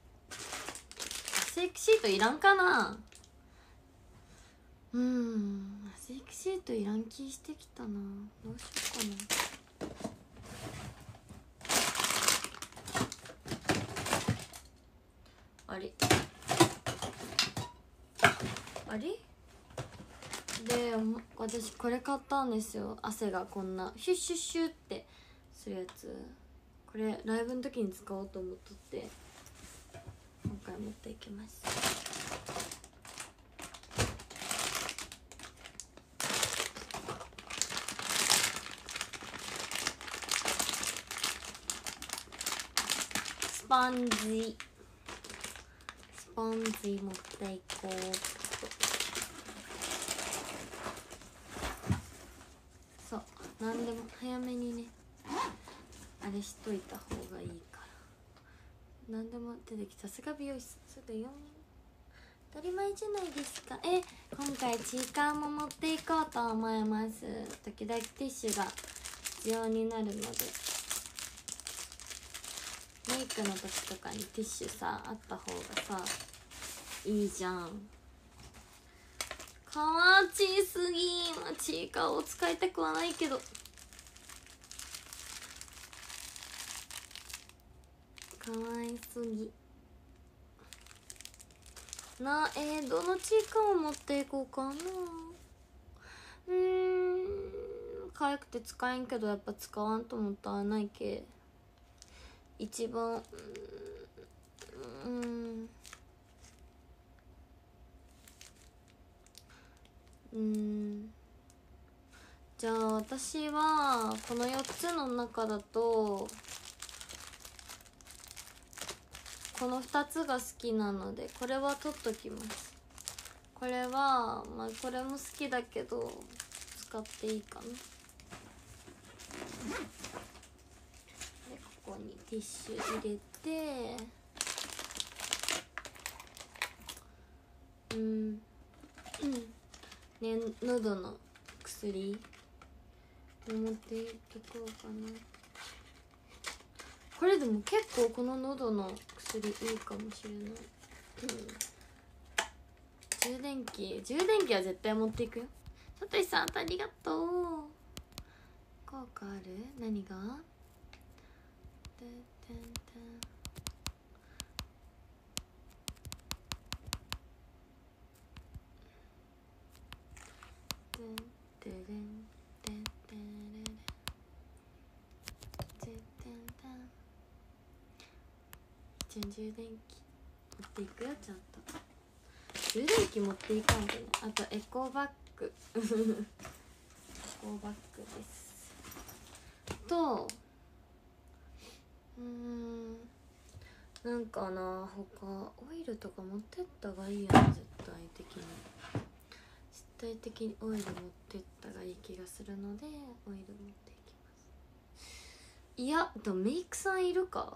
セクシートいらんかな。セクシートいらん気してきたな。どうしようかな。あれで私これ買ったんですよ。汗がこんなシュッシュッシュッってするやつ。これライブの時に使おうと思っとって今回持っていきます。スポンジ持っていこう。そうなんでも早めにねあれしといた方がいいから。なんでも出てきた。さすが美容師。そうだよ、当たり前じゃないですか。今回チーカーも持っていこうと思います。時々ティッシュが必要になるので、メイクの時とかにティッシュさあった方がさいいじゃん。かわちすぎ。チーカーを使いたくはないけど、かわいすぎな。どのチーカーを持っていこうかな。可愛くて使えんけどやっぱ使わんともったいないけ。一番じゃあ私はこの4つの中だとこの2つが好きなのでこれは取っときます。これはまあこれも好きだけど使っていいかな。でここにティッシュ入れてね、喉の薬を持っていってこうかな。これでも結構この喉の薬いいかもしれない。充電器は絶対持っていくよ。さとしさんありがとう。効果ある？何が？充電器持っていくよ。ちゃんと充電器持っていかんとね。あとエコバッグエコバッグですとなんかな、他オイルとか持ってったがいいよね。絶対的にオイル持ってったがいい気がするのでオイル持っていきます。いやでもメイクさんいるか。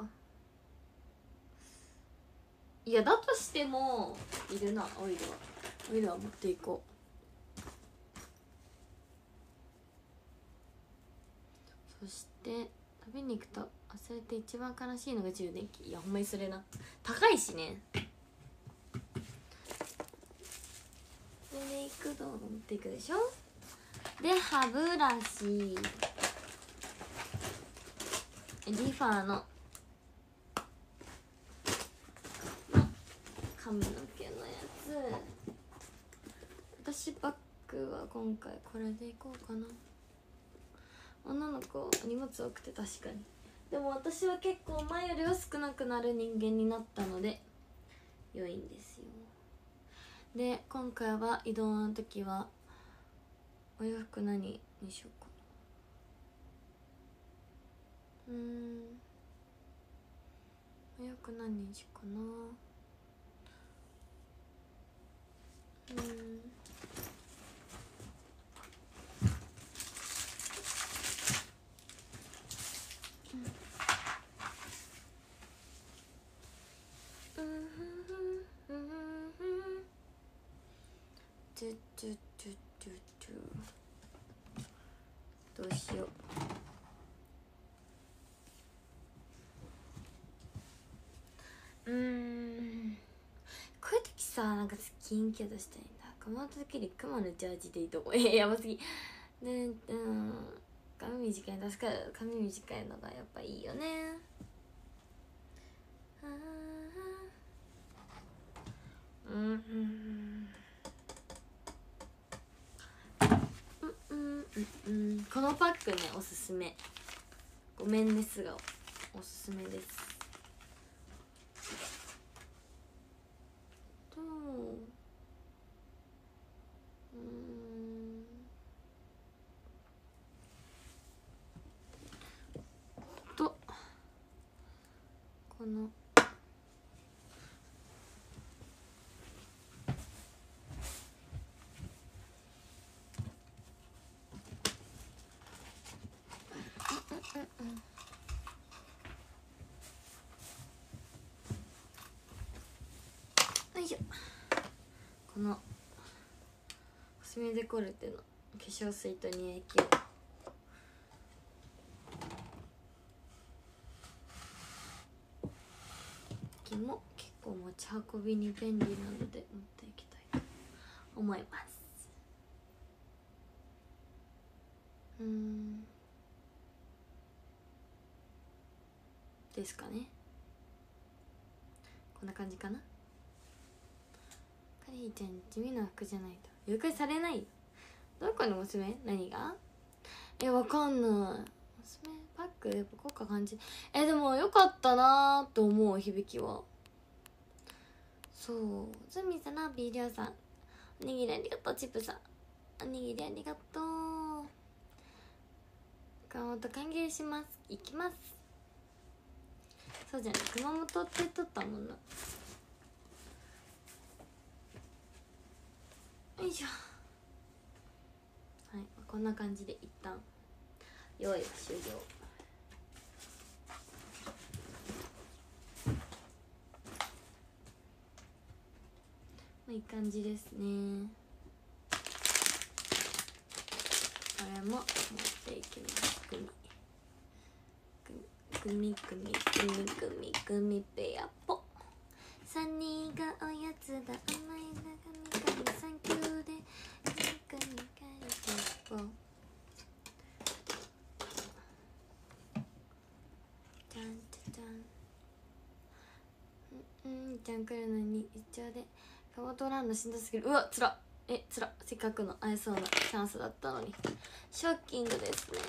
いやだとしてもいるな。オイルは持っていこう。そして食べに行くと忘れて一番悲しいのが充電器。いやほんまにそれな。高いしね。でメイク道具持っていくでしょ。で歯ブラシ、リファーの髪の毛のやつ。私バッグは今回これでいこうかな。女の子荷物多くて確かに。でも私は結構前よりは少なくなる人間になったので良いんですよ。で今回は移動の時はお洋服何にしようかな。お洋服何にしようかな。どうしよう。こういう時さ、なんかスキンケアとしたいんだ。構った時にクマのジャージでいいと思う。やばすぎ。で髪短いの確か髪短いのがやっぱいいよね。このパックねおすすめ。ごめんですがおすすめです。このよいしょ。このコスメデコルテの化粧水と乳液をも結構持ち運びに便利なので持っていきたいと思います。ですかね。こんな感じかな。カリーちゃん地味な服じゃないと誘拐されないよ。どこの娘？何が？わかんない。娘パックやっぱ効果感じ。でもよかったなーと思う。響きはそうズミさん、ラビーりょうさん、おにぎりありがとう。チップさんおにぎりありがとう。 熊本歓迎します。行きます。そうじゃん、熊本って言っとったもんな。よいしょ。はい、こんな感じで一旦用意は終了。いい感じですね。これも持っていきます。グミペアポサニーがおやつだ、甘いながみかみサンキューでグミカリポじゃんじゃんじゃん来るのに一応で熊本ランドしんどすぎる。うわつらせっかくの会えそうなチャンスだったのにショッキングですね。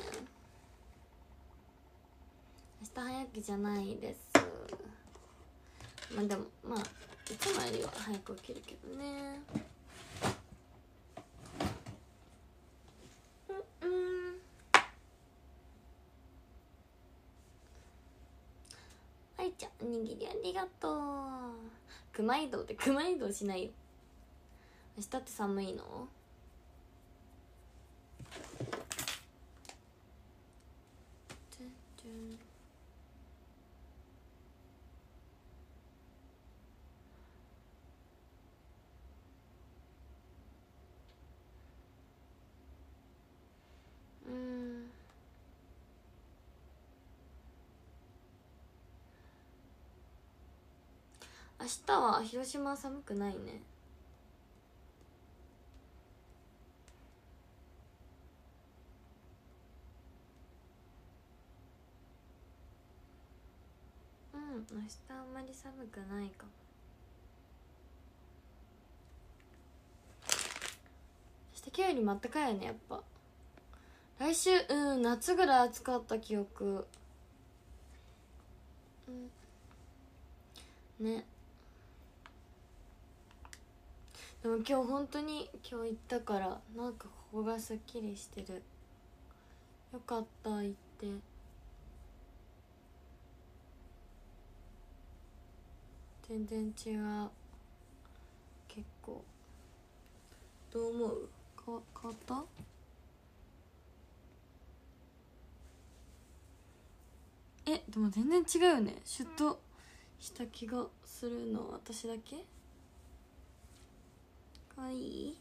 明日早起きじゃないです。まあでもまあいつもよりは早く起きるけどね。愛ちゃんおにぎりありがとう。熊移動で熊移動しないよ。明日って寒いの？明日は広島は寒くないね。明日あんまり寒くないかも。明日今日よりもあったかいよね。やっぱ来週夏ぐらい暑かった記憶。ね。でも今日本当に今日行ったからなんかここがすっきりしてる。よかった行って。全然違う。結構どう思う？変わった？でも全然違うよね。シュッとした気がするの私だけ？かわいい？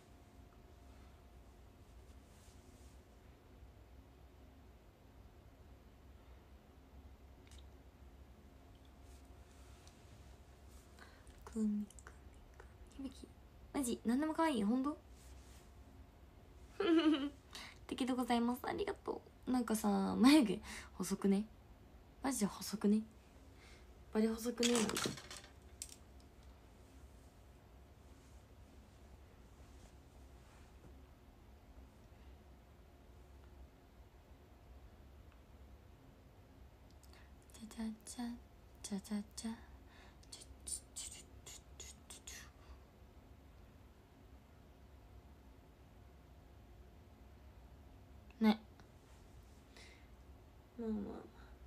響きマジ何でも可愛いよ。ほんと敵でございます。ありがとう。なんかさ眉毛細くね？マジで細くね？バリ細くね？なんかチャチャチャチャチャね。まあまあ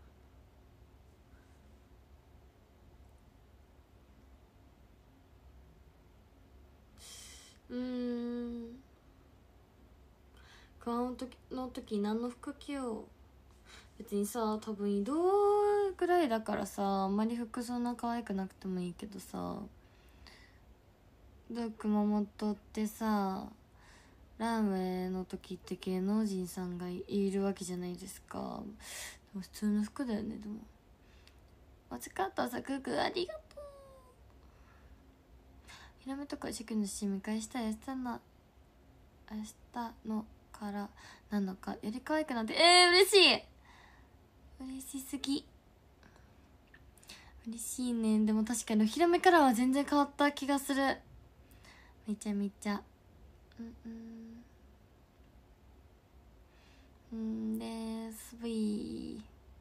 熊本の時何の服着よう。別にさ多分移動ぐらいだからさあんまり服そんな可愛くなくてもいいけどさ、熊本ってさランウェイの時って芸能人さんがいるわけじゃないですか。でも普通の服だよね。でもお疲れさくくありがとう。ひらめとか塾の締め返した明日のからなのかより可愛くなって嬉しい。嬉しすぎ。嬉しいね。でも確かにお披露目からは全然変わった気がする。めちゃめちゃですぶい。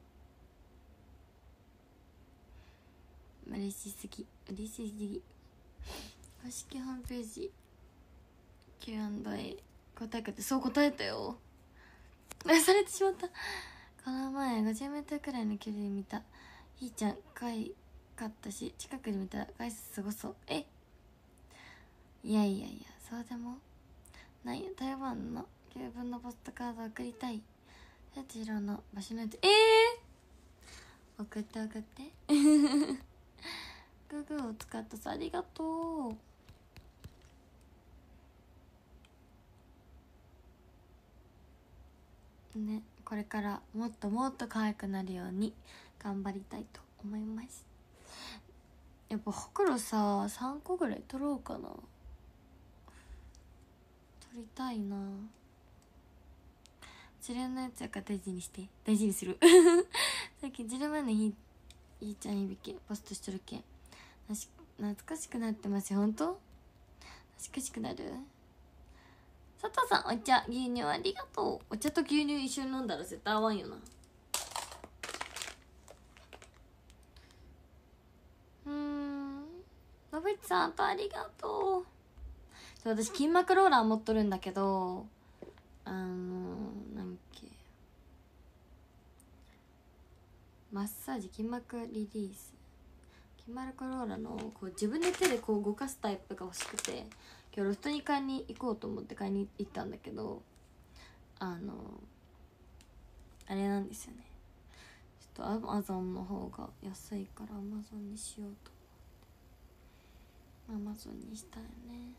嬉しすぎ嬉しすぎ。公式ホームページ Q&A 答えかってそう答えたよ。 されてしまった。この前 50m くらいの距離で見たひーちゃん可愛かったし、近くで見たら回数すごそう。いやいやいや、そうでもないよ。台湾の9分のポストカード送りたい。千尋の場所のやつ送って送ってググを使ったさ、ありがとうね。これからもっともっと可愛くなるように頑張りたいと思います。やっぱほくろさ3個ぐらい取ろうかな。取りたいな。自連のやつやから大事にして、大事にする最近自連前のひーちゃん響きポストしとるけん懐かしくなってますよ。ほんと懐かしくなる。佐藤さん、お茶牛乳ありがとう。お茶と牛乳一緒に飲んだら絶対合わんよな。のぶちさんとありがとう。私筋膜ローラー持っとるんだけど、なんけマッサージ筋膜リリース筋膜ローラーのこう自分で手でこう動かすタイプが欲しくて、今日ロフトに買いに行こうと思って買いに行ったんだけど、あれなんですよね。ちょっとアマゾンの方が安いからアマゾンにしようと思って、アマゾンにしたいね。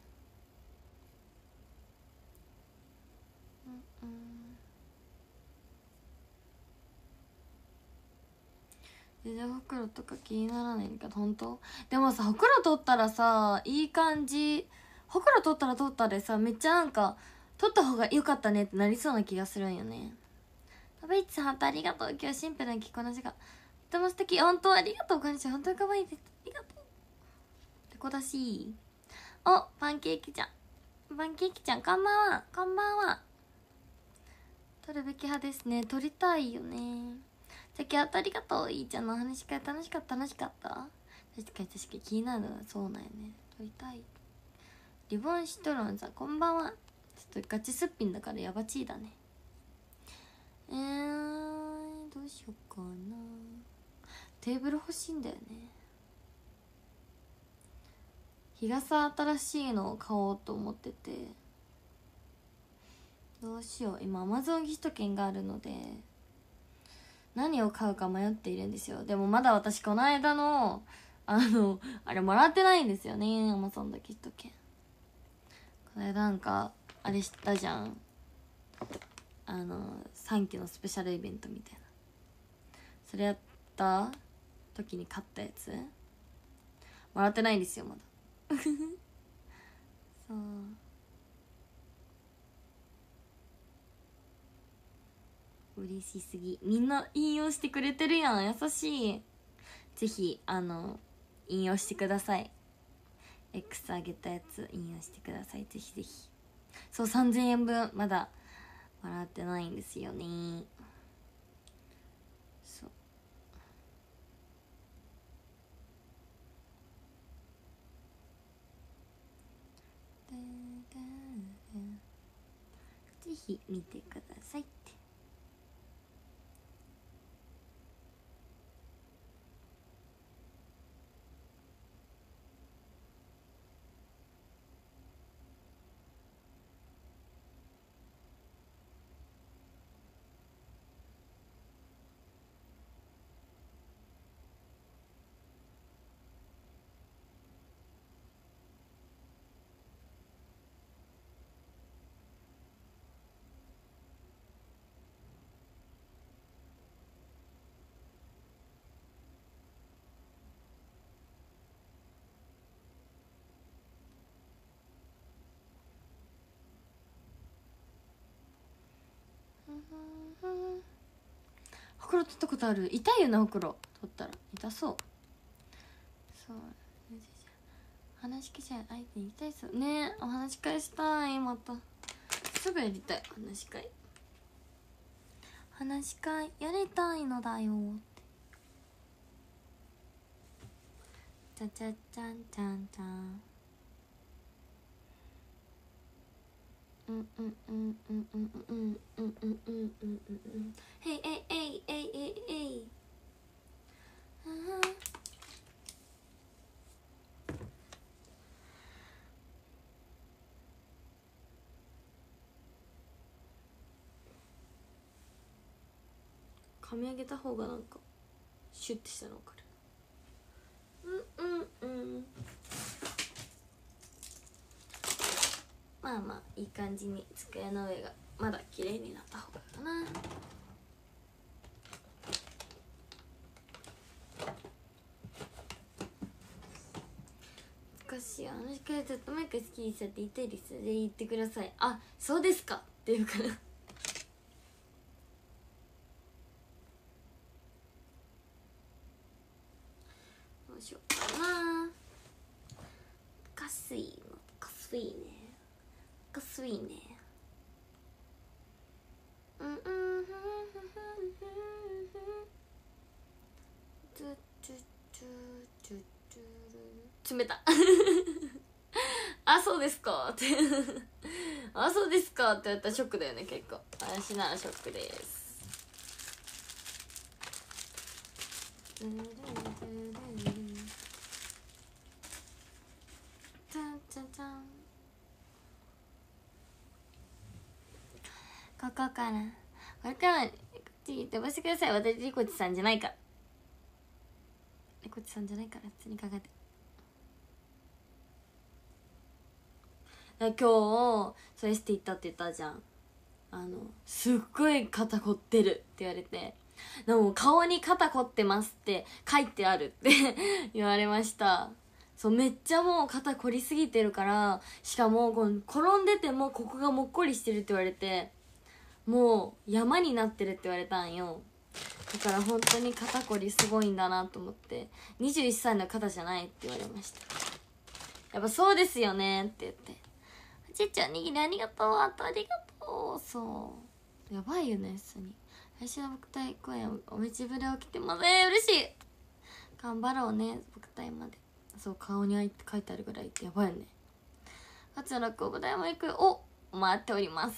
全然ほくろとか気にならないんだけど、本当でもさ、ほくろ取ったらさいい感じ。ほくろ取ったら取ったでさ、めっちゃなんか取った方が良かったねってなりそうな気がするんよね。食べいちさん、ハートありがとう。今日シンプルな着こなしがとても素敵。本当ありがとう。こんにちは。本当に可愛いです。ありがとう。ってこだし。お、パンケーキちゃん、パンケーキちゃん、こんばんは。こんばんは。取るべき派ですね。取りたいよね。さっきありがとう。いいちゃんのお話し会楽しかった。楽しかった。確かに気になるのはそうなんよね。取りたい。リボンシトロンさん、こんばんは。ちょっとガチすっぴんだからやばちいだね。どうしようかな。テーブル欲しいんだよね。日傘新しいのを買おうと思ってて、どうしよう。今アマゾンギフト券があるので何を買うか迷っているんですよ。でもまだ私この間のあれもらってないんですよね、アマゾンのギフト券。この間なんかあれしたじゃん、3期のスペシャルイベントみたいな、それやった時に買ったやつもらってないんですよまだそう、嬉しすぎ。みんな引用してくれてるやん、優しい。ぜひ引用してください。 X あげたやつ引用してください、ぜひぜひ。そう、3000円分まだもらってないんですよね。そう、ぜひ見てくださいって。ほくろ取ったことある？痛いよな、ほくろ取ったら痛そう。そう話し家じゃ相手に痛いそうね。お話し会したい。またすぐやりたい。話し会やりたいのだよって。ちゃちゃちゃんちゃんちゃん。 うんうんうんうんうんうんうんうんうんうんうんへいえいえいえいえいえい。髪上げた方がなんかシュッてしたの分かる。うんうんうん。まあまあいい感じに机の上がまだ綺麗になった方がいいかな。昔あの人ずっとマイク好きにさって言ったりするで言ってください。あ、そうですかっていうからどうしようかな。かすいのかすいねかすいね。うんうんふんふんふんふん冷たあ、そうですかってあ、そうですかって言ったらショックだよね。結構私ならショックです。チャンチャンチャン。ここからこれから飛ばしてください。私リコチさんじゃないから。リコチさんじゃないから普通に考えて。今日そうエステ行ったって言ったじゃん。すっごい肩凝ってるって言われて、でも顔に肩凝ってますって書いてあるって言われました。そう、めっちゃもう肩凝りすぎてるから、しかもこの転んでてもここがもっこりしてるって言われて、もう山になってるって言われたんよ。だから本当に肩こりすごいんだなと思って、21歳の肩じゃないって言われました。やっぱそうですよねって言って、ちっちゃん握りありがとう、あとありがとう。そうやばいよね。普通に来週の僕隊公演おめちぶれ起きてます。嬉しい。頑張ろうね僕隊まで。そう顔に書いてあるぐらいってやばいよね。初の落語舞台も行くお待っております。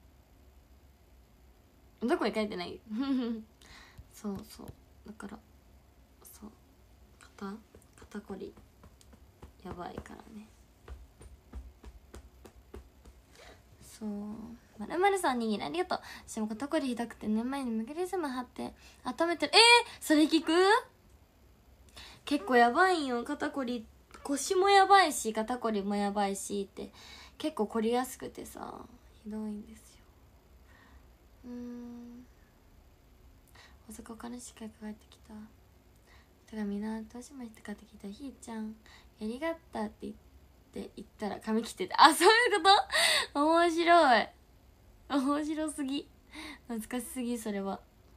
どこに書いてないそうそうだからそう肩こりやばいからね。そうまるまるさんにありがとう。私も肩こりひどくて年前にメカニズム貼って温めてる。それ聞く？結構やばいんよ肩こり。腰もやばいし肩こりもやばいしって結構こりやすくてさ、ひどいんですよ。大阪からしか帰ってきた。手紙などうしましたかって聞いたら、ひーちゃんやりがったって言ったら髪切ってて、あ、そういうこと面白い。面白すぎ。懐かしすぎ。それは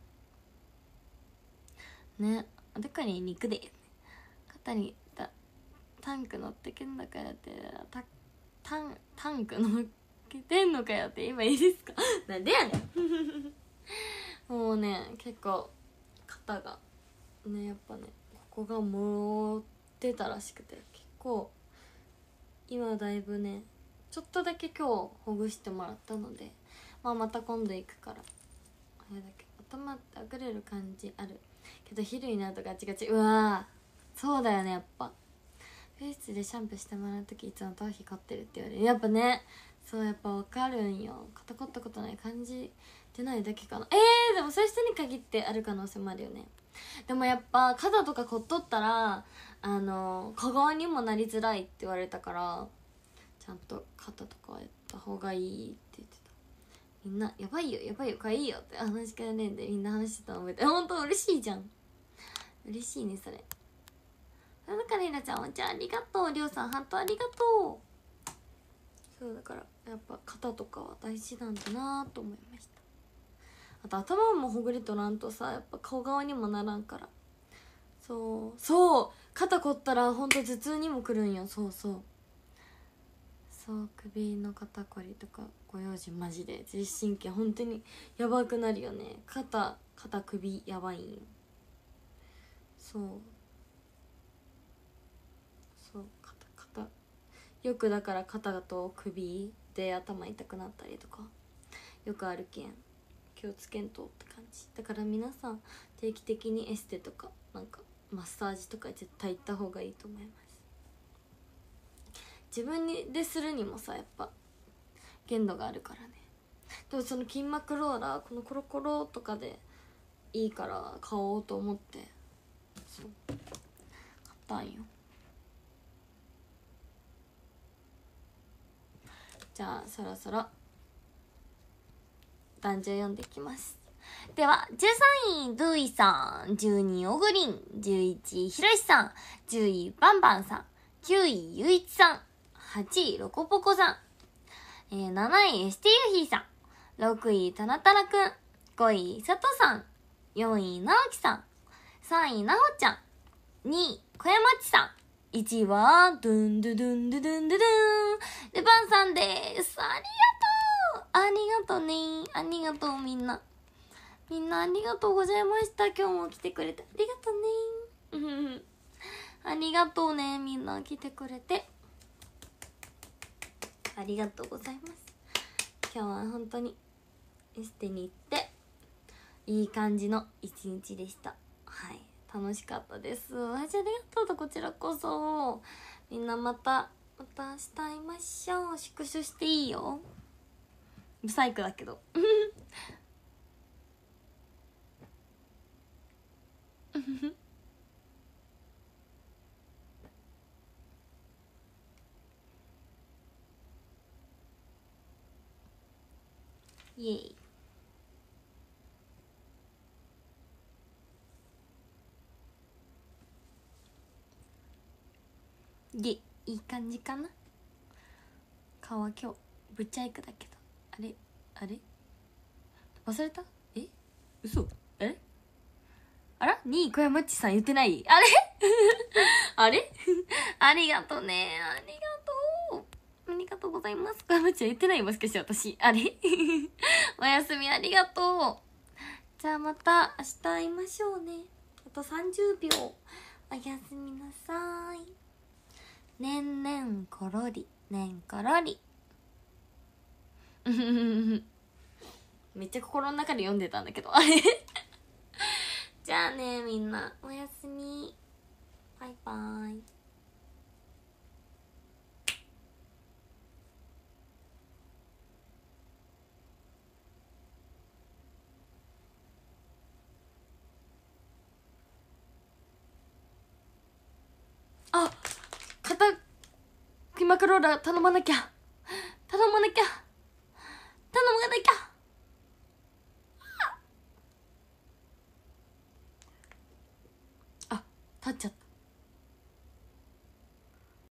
ね。どっかに肉で肩にタンク乗ってけんだからってタンク乗っけてんのかよって今いいですかなんでやねんもうね結構肩がねやっぱねここが持ってたらしくて、結構今だいぶねちょっとだけ今日ほぐしてもらったので、また今度行くからあれだけ頭ってあぐれる感じあるけど昼になるとガチガチ。うわーそうだよね。やっぱフェイスでシャンプーしてもらう時いつも頭皮凝ってるって言われる。やっぱねそうやっぱ分かるんよ。肩凝ったことない感じてないだけかな。でもそういう人に限ってある可能性もあるよね。でもやっぱ肩とか凝っとったら小顔にもなりづらいって言われたから、ちゃんと肩とかはやった方がいいって言ってた。みんなやばいよやばいよかいいよって話しかねんでみんな話してたの覚えて、本当嬉しいじゃん。嬉しいねそれ。だからひらちゃんお茶ありがとう。りょうさんハートありがとう。そうだからやっぱ肩とかは大事なんだなと思いました。あと頭もほぐれとらんとさやっぱ顔側にもならんから。そう肩凝ったらほんと頭痛にもくるんよ。そう首の肩こりとかご用心マジで自律神経ほんとにやばくなるよね。肩首やばいんよ。そう肩よくだから肩と首って頭痛くなったりとかよくあるけん、気をつけんとって感じだから、皆さん定期的にエステとかなんかマッサージとか絶対行った方がいいと思います。自分にでするにもさ、やっぱ限度があるからね。でもその筋膜ローラー、このコロコロとかでいいから買おうと思って、そう買ったんよ。じゃあそろそろ男女読んでいきます。では13位ドゥイさん、12位オグリン、11位ひろしさん、10位バンバンさん、9位ゆういちさん、8位ロコポコさん、7位 ST ユヒーさん、6位タナタナくん、5位佐藤さん、4位直樹さん、3位なほちゃん、2位小山ちさん、1位はドゥンドゥドゥンドゥドゥンドゥドゥンでバンさんです。ありがとうね。ありがとうみんなありがとうございました。今日も来てくれてありがとうねありがとうね、みんな来てくれてありがとうございます。今日は本当にエステに行っていい感じの一日でした。はい、楽しかったです。マジありがとうと、こちらこそ。みんなまた明日会いましょう。縮小していいよ。ブサイクだけどイエイ。いい感じかな。顔は今日ブチャイクだけど、あれ忘れた？嘘？あら ?2 位小山っちさん言ってない？あれあれありがとね。ありがとうございます。小山っちは言ってない？もしかして私。あれおやすみ、ありがとう。じゃあまた明日会いましょうね。あと30秒。おやすみなさい。ねんねんころり、ねんころり。めっちゃ心の中で読んでたんだけど、あれじゃあね、みんなおやすみ、バイバイ。あ、筋膜ローラー頼まなきゃ。あ、立っちゃった。